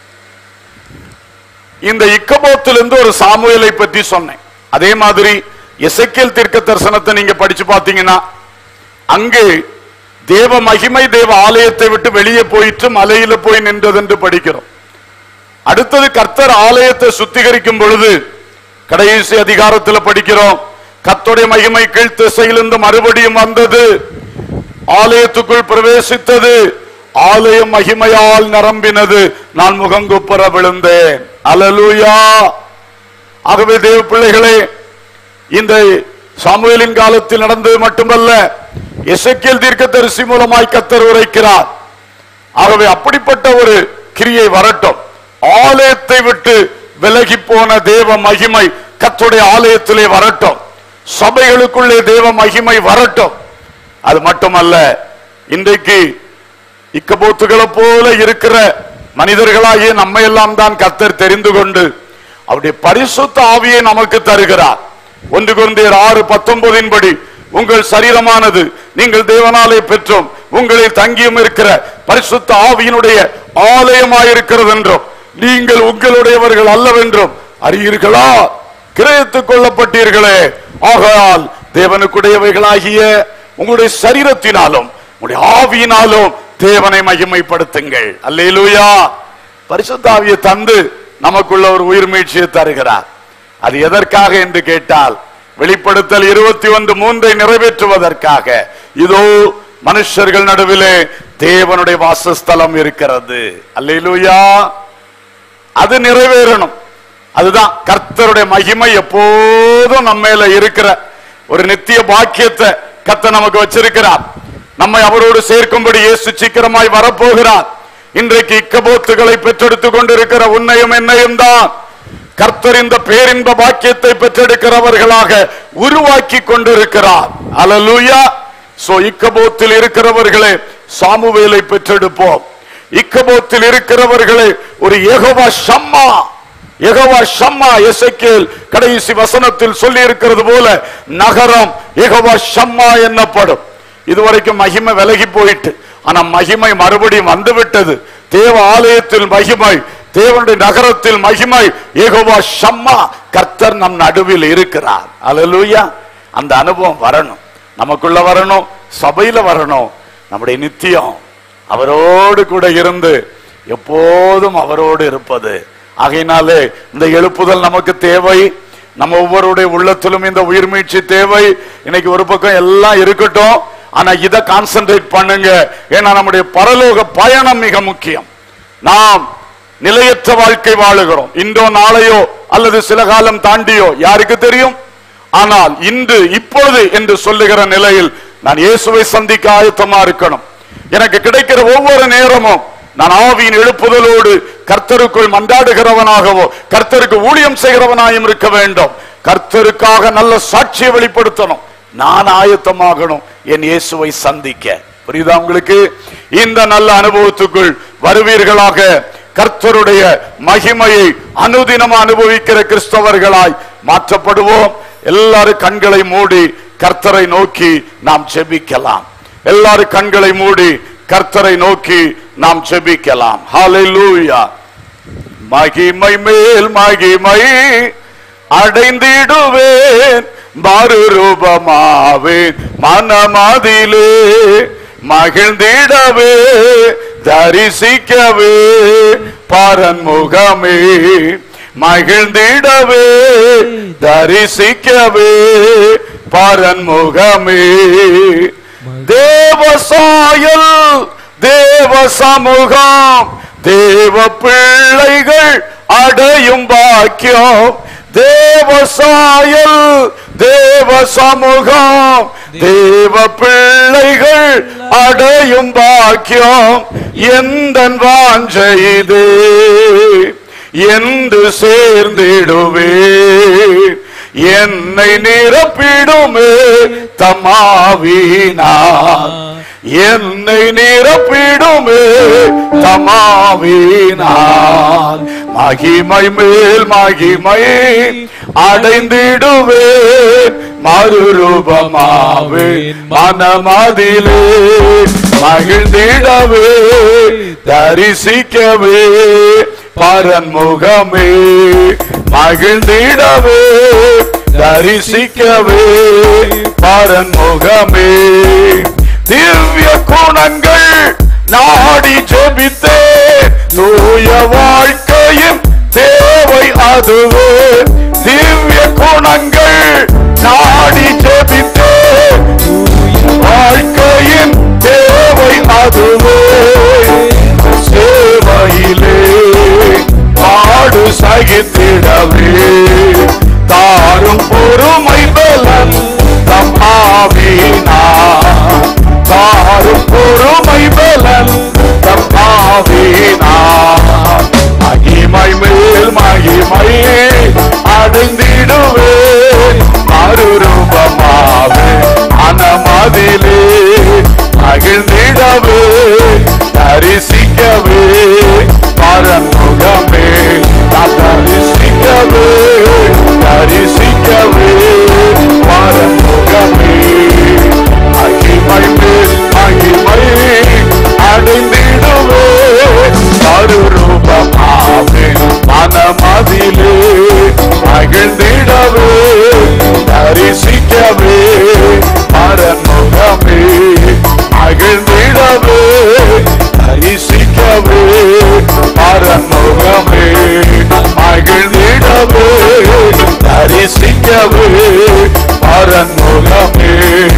இந்த இக்கபோத்திலிருந்து ஒரு சாமுவேலை பற்றி சொன்னேன். அதே மாதிரி எசேக்கியேல் தீர்க்க தரிசனத்தை நீங்க படிச்சு பாத்தீங்கன்னா அங்கே தேவ மகிமை தேவ ஆலயத்தை விட்டு வெளியே போயிட்டு மலையில போய் நின்றது என்று படிக்கிறோம். அடுத்தது கர்த்தர் ஆலயத்தை சுத்திகரிக்கும் பொழுது கடைசி அதிகாரத்தில் படிக்கிறோம், கர்த்தருடைய மகிமை கீழ் திசையிலிருந்து மறுபடியும் வந்தது, ஆலயத்துக்குள் பிரவேசித்தது, ஆலயம் மகிமையால் நிரம்பினது, நான் முகங்குப்புற விழுந்தேன். அல்லேலூயா. ஆகவே தேவ பிள்ளைகளே, இந்த சாமுவேலின் காலத்தில் நடந்தது மட்டுமல்ல, எசேக்கியேல் தீர்க்கதரிசி மூலமாய் கர்த்தர் உரைக்கிறார். ஆகவே அப்படிப்பட்ட ஒரு கிரியை வரட்டும். ஆலயத்தை விட்டு விலகி போன தேவ மகிமை கர்த்தருடைய ஆலயத்திலே வரட்டும். சபைகளுக்குள்ளே தேவ மகிமை வரட்டும். அது மட்டுமல்ல, இன்றைக்கு இக்கபோத்துகளை போல இருக்கிற மனிதர்களாகிய நம்மை எல்லாம் தான் கர்த்தர் தெரிந்து கொண்டு அவருடைய பரிசுத்த ஆவியை நமக்கு தருகிறார். 1 கொரிந்தியர் 6:19 படி, உங்கள் சரீரமானது நீங்கள் தேவனாலே பெற்றும் உங்களில் தங்கியும் இருக்கிற பரிசுத்த ஆவியினுடைய ஆலயமாயிருக்கிறது என்றும் நீங்கள் உங்களுடையவர்கள் அல்லவென்றும் அறியீர்களா? கிரயத்துக் கொள்ளப்பட்டீர்களே, ஆகையால் தேவனுக்குடையவைகளாகிய உங்களுடைய சரீரத்தினாலும் உங்களுடைய ஆவியினாலும் தேவனை மகிமைப்படுத்துங்கள். அல்லேலூயா. பரிசுத்த ஆவியை தந்து நமக்குள்ள ஒரு உயிர் மீட்சியை தருகிறார். அது எதற்காக என்று கேட்டால், வெளிப்படுத்தல் 21:3 நிறைவேற்றுவதற்காக. இதோ மனுஷர்கள் நடுவிலே தேவனுடைய வாசஸ்தலம் இருக்கிறது. அல்லேலூயா. அது நிறைவேறணும். அதுதான் கர்த்தருடைய மகிமை எப்போதும் நம்ம மேல இருக்கிற ஒரு நித்திய பாக்கியத்தை கர்த்தர் நமக்கு வச்சிருக்கிறார். நம்மை அவரோடு சேர்க்கும்படி இயேசு சீக்கிரமாய் வரப்போகிறார். இன்றைக்கு இக்கபோத்துகளை பெற்றெடுத்துக் கொண்டிருக்கிற உன்னையும் என்னையும் தான் கர்த்தர் இந்த பேரின்ப பாக்கியத்தை பெற்றெடுக்கிறவர்களாக உருவாக்கி கொண்டிருக்கிறார். அல்லேலூயா. சோ இக்கபோத்தில் இருக்கிறவர்களே சாமுவேலை பெற்றெடுப்போம். இக்கபோத்தில் இருக்கிறவர்களே ஒரு யெகோவா ஷம்மா, யெகோவா ஷம்மா, எசேக்கியேல் கடைசி வசனத்தில் சொல்லி இருக்கிறது போல நகரம் யெகோவா ஷம்மா என்னப்படும். இதுவரைக்கும் மகிமை விலகி போயிட்டு, ஆனா மகிமை மறுபடியும் வந்துவிட்டது. தேவ ஆலயத்தில் மகிமை, தேவனுடைய நகரத்தில் மகிமை, யெகோவா ஷம்மா, கர்த்தர் நம் நடுவில் இருக்கிறார். அல்லேலூயா. அந்த அனுபவம் வரணும், நமக்குள்ள வரணும், சபையில வரணும். நம்முடைய நித்தியம் அவரோடு கூட இருந்து எப்போதும் அவரோடு இருப்பது. ஆகையினாலே இந்த எழுப்புதல் நமக்கு தேவை. நம்ம ஒவ்வொருடைய உள்ளத்திலும் இந்த உயிர் மீட்சி தேவை. இன்னைக்கு ஒரு பக்கம் எல்லாம் இருக்கட்டும், ஆனா இதை கான்சென்ட்ரேட் பண்ணுங்க. ஏன்னா நம்முடைய பரலோக பயணம் மிக முக்கியம். நாம் நிலையற்ற வாழ்க்கை வாழுகிறோம். இன்றோ நாளையோ அல்லது சில காலம் தாண்டியோ யாருக்கு தெரியும். ஆனால் இன்று இப்பொழுது என்று சொல்லுகிற நிலையில் நான் இயேசுவை சந்திக்க ஆயத்தமா இருக்கணும். எனக்கு கிடைக்கிற ஒவ்வொரு நேரமும் நான் ஆவியின் எழுப்புதலோடு கர்த்தருக்குள் மன்றாடுகிறவனாகவோ கர்த்தருக்கு ஊழியம் செய்கிறவனாயும் இருக்க வேண்டும். கர்த்தருக்காக நல்ல சாட்சியை வெளிப்படுத்தணும். நான் ஆயத்தமாகணும் என் இயேசுவை சந்திக்க. புரியுதா உங்களுக்கு? இந்த நல்ல அனுபவத்துக்குள் வருவீர்களாக. கர்த்தருடைய மகிமையை அனுதினம் அனுபவிக்கிற கிறிஸ்தவர்களாய் மாற்றப்படுவோம். எல்லாரும் கண்களை மூடி கர்த்தரை நோக்கி நாம் ஜெபிக்கலாம். எல்லாரும் கண்களை மூடி கர்த்தரை நோக்கி நாம் ஜெபிக்கலாம். ஹல்லேலூயா. மகிமை மேல் மகிமை அடைந்திடுவேன், மறுரூபமாவேன் மனமதிலே, மகிழ்ந்திடவே தரிசிக்கவே பரன்முகமே, மகிழ்ந்திடவே தரிசிக்கவே பரன்முகமே. தேவசாயல் தேவ சமூகம் தேவ பிள்ளைகள் அடையும் பாக்கியம். தேவசாயல் தேவ சமூகம் தேவ பிள்ளைகள் அடையும் பாக்கியம். எந்தன் வாஞ்சைதே என்று சேர்ந்திடுவே என்னை நிரப்பிடுமே தம்மாவினார். என்னை நிரப்பிடுமே தம்மாவினார். மகிமை மேல் மகிமை அடைந்திடுவே மறுரூபமாவே மனமதிலே மகிழ்ந்திடவே தரிசிக்கவே பரன்முகமே. மகிழ்ந்திடவே தரிசிக்கவே பரன்முகமே. திவ்ய குணங்கள் நாடி ஜெபித்தே தூய வாழ்க்கையின் தேவை அதுவே. திவ்ய குணங்கள் நாடி ஜெபித்தே வாழ்க்கையின் தேவை அதுவே. சேவையிலே பாடு சகித்திடவே தாரும் பொறுமை பலன் தம்மாவினார். தாரும் பொறுமை பலன் தம்மாவினார். மகிமை மேல் மகிமை அடைந்திடுவே மறுரூபமாவே மனமதிலே மகிழ்ந்திடவே தரிசிக்கவே பரன்முகமே. தரிசிக்கவே தரிசிக்கவே பரன்முகமே. மகிமை மேல் மகிமை அடைந்திடுவே மறுரூபமாவே மனமதிலே மகிழ்ந்திடவே தரிசிக்கவே பரன்முகமே. மகிழ்ந்திடவே தரிசிக்கவே பரன்முகமே. மகிழ்ந்திடவே தரிசிக்கவே பரன்முகமே.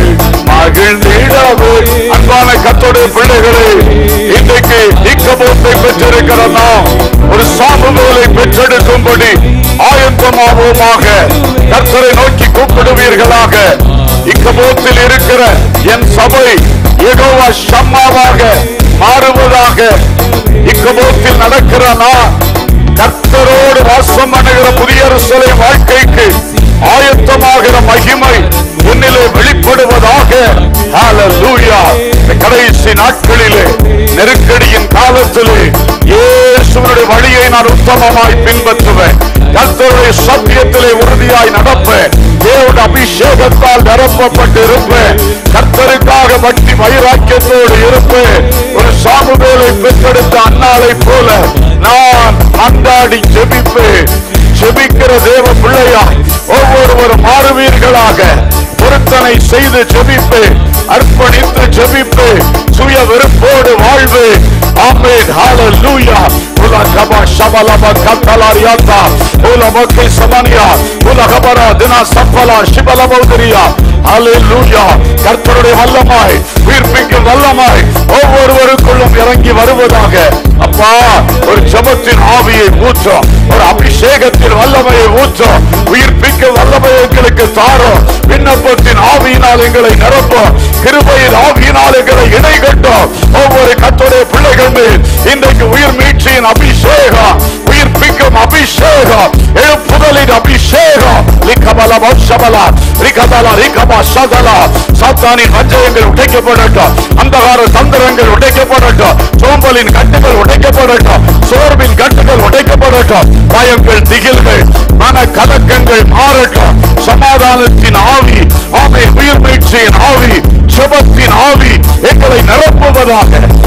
மகிழ்ந்திடவே. அன்பான கர்த்தருடைய பிள்ளைகளே, இன்றைக்கு இக்கபோத்தை பெற்றிருக்கிற நாம் ஒரு சாமுவேலை பெற்றெடுக்கும்படி ஆயத்தமாவோமாக. கர்த்தரை நோக்கி கூப்பிடுவீர்களாக. இக்கபோத்தில் இருக்கிற என் சபை யெகோவா ஷம்மாவாக மாறுவதாக. இக்கபோத்தில் நடக்கிற நான் கர்த்தரோடு வாசம் பண்ணுகிற புதிய எருசலேம் வாழ்க்கைக்கு ஆயத்தமாகிற மகிமை என்னிலே வெளிப்படுவதாக. ஹல்லேலூயா. கடைசி நாட்களிலே நெருக்கடியின் காலத்திலே இயேசுவினுடைய வழியை நான் உத்தமமாய் பின்பற்றுவேன். கர்த்தருடைய சத்தியத்திலே உறுதியாய் நடப்பேன். தேவனுடைய அபிஷேகத்தால் நிரப்பப்பட்டு இருப்பேன். கர்த்தருக்காக பக்தி வைராக்கியத்தோடு இருப்பேன். ஒரு சாமுவேலை பெற்றெடுத்த அன்னாளை போல நான் அன்றாடி ஜெபிப்பேன். ஜெபிக்கிற தேவ பிள்ளையாய் ஒவ்வொருவரும் மாறுவீர்களாக. பொருத்தனை செய்து ஜெபிப்பேன். அர்ப்பணித்து ஜெபிப்பேன். சுய வெறுப்போடு வாழ்வேன். ஆமென். ஹல்லேலூயா. உலகபா ஷபலப கத்தலாரியாத்தா உலகே சமனியா உலகபரா தினா சப்பலா ஷிபலபௌதரியா. ஹல்லேலூயா. கர்த்தருடைய வல்லமாய் உயிர்ப்பிக்கும் வல்லமாய் ஒவ்வொருவருக்குள்ளும் இறங்கி வருவதாக. அப்பா, ஒரு ஜெபத்தின் ஆவியை ஊற்றும். ஒரு அபிஷேகத்தின் வல்லமையை ஊற்றும். உயிர்ப்பிக்கும் வல்லமையை எங்களுக்கு தாரும். விண்ணப்பத்தின் ஆவியினால் எங்களை நிரப்பும். கிருபையின் ஆவியினால் எங்களை இணை கட்டும். ஒவ்வொரு கர்த்தருடைய பிள்ளைகள் மேல் இன்றைக்கு உயிர் மீட்சியின் அபிஷேகம், உயிர்ப்பிக்கும் அபிஷேகம், எழுப்புதலின் அபிஷேகம். லிகபல வம்சபல ரிகதல ரிகபா சதல. சாத்தானின் வஞ்சகங்கள் உடைக்கப்படட்டும். அந்தகார தந்திரங்கள் உடைக்கப்படட்டும். சோம்பலின் கட்டுகள் உடைக்கப்படட்டும். சோர்வின் கட்டுகள் உடைக்கப்படட்டும். பயங்கள், திகில்கள், மன கலக்கங்கள் மாறட்டும். சமாதானத்தின் ஆவி, ஆமை உயிர் மீட்சியின் ஆவி, ஜெபத்தின் ஆவி எங்களை நிரப்புவதாக.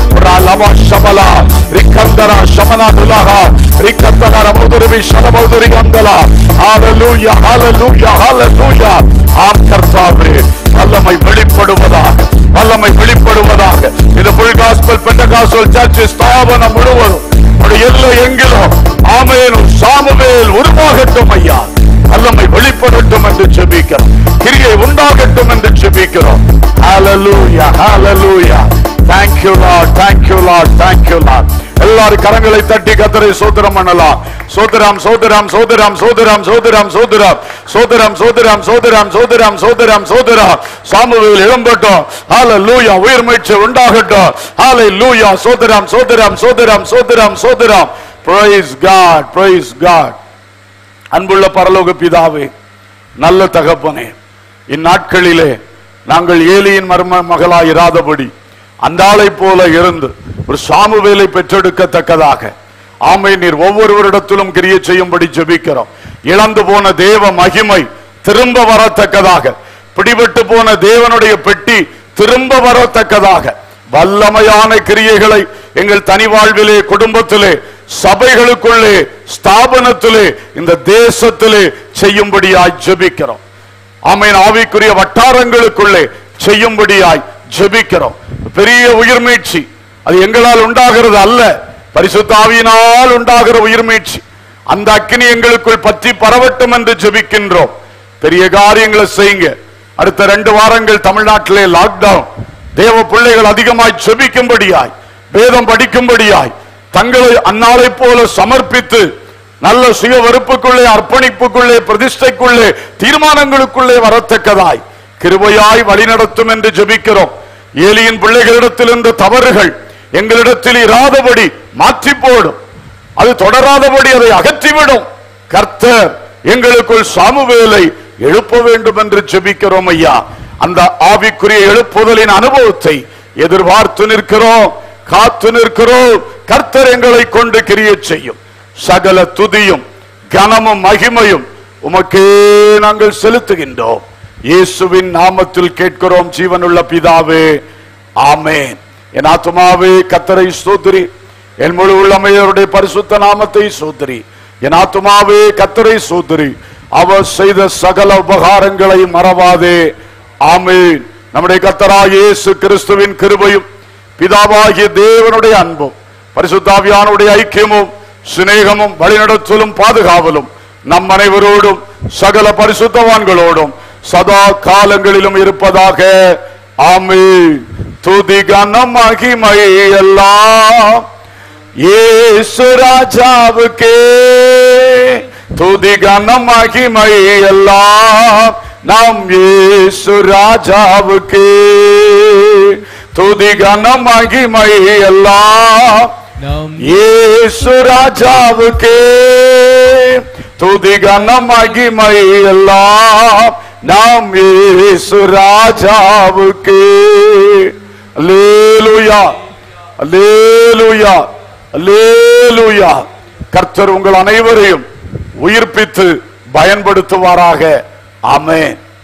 வல்லமை வெளிப்படுவதாக. வல்லமை வெளிப்படுவதாக. இது புல் காஸ்பல் பெண்டகாஸ்டல் சர்ச் ஸ்தாபனம் முழுவதும் எல்லை எங்கிலும் ஆமென் சாமுவேல் உருவாகட்டும் ஐயா, வல்லமை வெளிப்படட்டும் என்று ஜெபிக்கிறோம், கிரியை உண்டாகட்டும் என்று ஜெபிக்கிறோம். ஹalleluya ஹalleluya. Thank you Lord, thank you Lord, thank you Lord. எல்லாரும் கரங்களை தட்டி கர்த்தரை ஸ்தோத்திரம் பண்ணலாம். சோதரம் சோதரம் சோதரம் சோதரம் சோதரம் சோதரம் சோதரம் சோதரம் சோதரம் சோதரம் சோதரம் சோதரம். சாமுவேல் எழும்பட்டும். ஹalleluya. உயிர்மீட்சி உண்டாகட்டும். ஹalleluya. சோதரம் சோதரம் சோதரம் சோதரம் சோதரம். Praise God, praise God. அன்புள்ள பரலோக பிதாவே, நல்ல தகப்பனே, இந்நாட்களிலே நாங்கள் ஏலியின் மகளாய் இராதபடி அந்த ஆளை போல இருந்து ஒரு சாமுவேலை பெற்றெடுக்கத்தக்கதாக ஆமென் நீர் ஒவ்வொருவரிடத்திலும் கிரியை செய்யும்படி ஜெபிக்கிறோம். இழந்து போன தேவ மகிமை திரும்ப வரத்தக்கதாக, பிடிபட்டு போன தேவனுடைய பெட்டி திரும்ப வரத்தக்கதாக வல்லமையான கிரியைகளை எங்கள் தனி வாழ்விலே, குடும்பத்திலே, சபைகளுக்குள்ளே, ஸ்தாபனத்திலே, இந்த தேசத்திலே செய்யும்படியாய் ஜெபிக்கிறோம். ஆமென். ஆவிக்குரிய வட்டாரங்களுக்குள்ளே செய்யும்படியாய் ஜெபிக்கிறோம். பெரிய உயிர்மீட்சி அது எங்களால் உண்டாகிறது அல்ல, பரிசுத்த ஆவியினால் உண்டாகிற உயிர்மீட்சி. அந்த அக்கினி எங்களுக்குள் பற்றி பரவட்டும் என்று ஜெபிக்கின்றோம். பெரிய காரியங்களை செய்யுங்க. அடுத்த 2 வாரங்கள் தமிழ்நாட்டிலே லாக்டவுன். தேவ பிள்ளைகள் அதிகமாய் ஜெபிக்கும்படியாய், வேதம் படிக்கும்படியாய், தங்களை அந்நாளை போல சமர்ப்பித்து நல்ல சுய வெறுப்புக்குள்ளே, அர்ப்பணிப்புக்குள்ளே, பிரதிஷ்டைக்குள்ளே, தீர்மானங்களுக்குள்ளே வரத்தக்கதாய் கிருபையாய் வழிநடத்தும் என்று ஜெபிக்கிறோம். ஏலியின் பிள்ளைகளிடத்தில் இருந்த தவறுகள் எங்களிடத்தில் இராதபடி மாற்றி போடும், அது தொடராதபடி அதை அகற்றிவிடும். கர்த்தர் எங்களுக்குள் சாமுவேலை எழுப்ப வேண்டும் என்று ஜெபிக்கிறோம் ஐயா. அந்த ஆவிக்குரிய எழுப்புதலின் அனுபவத்தை எதிர்பார்த்து நிற்கிறோம், காத்து நிற்கிறோம். கர்த்தர் எங்களை கொண்டு கிரியை செய்யும். சகல துதியும் கனமும் மகிமையும் உமக்கே நாங்கள் செலுத்துகின்றோம். இயேசுவின் நாமத்தில் கேட்கிறோம் ஜீவனுள்ள பிதாவே, ஆமென். என் ஆத்துமாவே கர்த்தரை ஸ்தோத்திரி, என் முழு உள்ளமையோருடைய பரிசுத்த நாமத்தை ஸ்தோத்திரி. என் ஆத்துமாவே கர்த்தரை ஸ்தோத்திரி, அவர் செய்த சகல உபகாரங்களை மறவாதே. ஆமென். நம்முடைய கர்த்தராகிய இயேசு கிறிஸ்துவின் கிருபையும், பிதாவாகிய தேவனுடைய அன்பும், பரிசுத்த ஆவியானவருடைய ஐக்கியமும், சிநேகமும், வழிநடத்தலும், பாதுகாவலும் நம் அனைவரோடும் சகல பரிசுத்தவான்களோடும் சதா காலங்களிலும் இருப்பதாக. ஆமென். துதி கனம் மகிமை எல்லாம் இயேசு ராஜாவுக்கே, துதி கனம் மகிமை எல்லாம் நாம் இயேசு ராஜாவுக்கே, துதி கனம் மகிமை எல்லாம் இயேசு ராஜாவுக்கே, துதி கனம் மகிமை எல்லாம் நாம் இயேசு ராஜாவுக்கே. அல்லேலூயா அல்லேலூயா அல்லேலூயா. கர்த்தர் உங்கள் அனைவரையும் உயிர்ப்பித்து பயன்படுத்துவாராக. ஆமென்.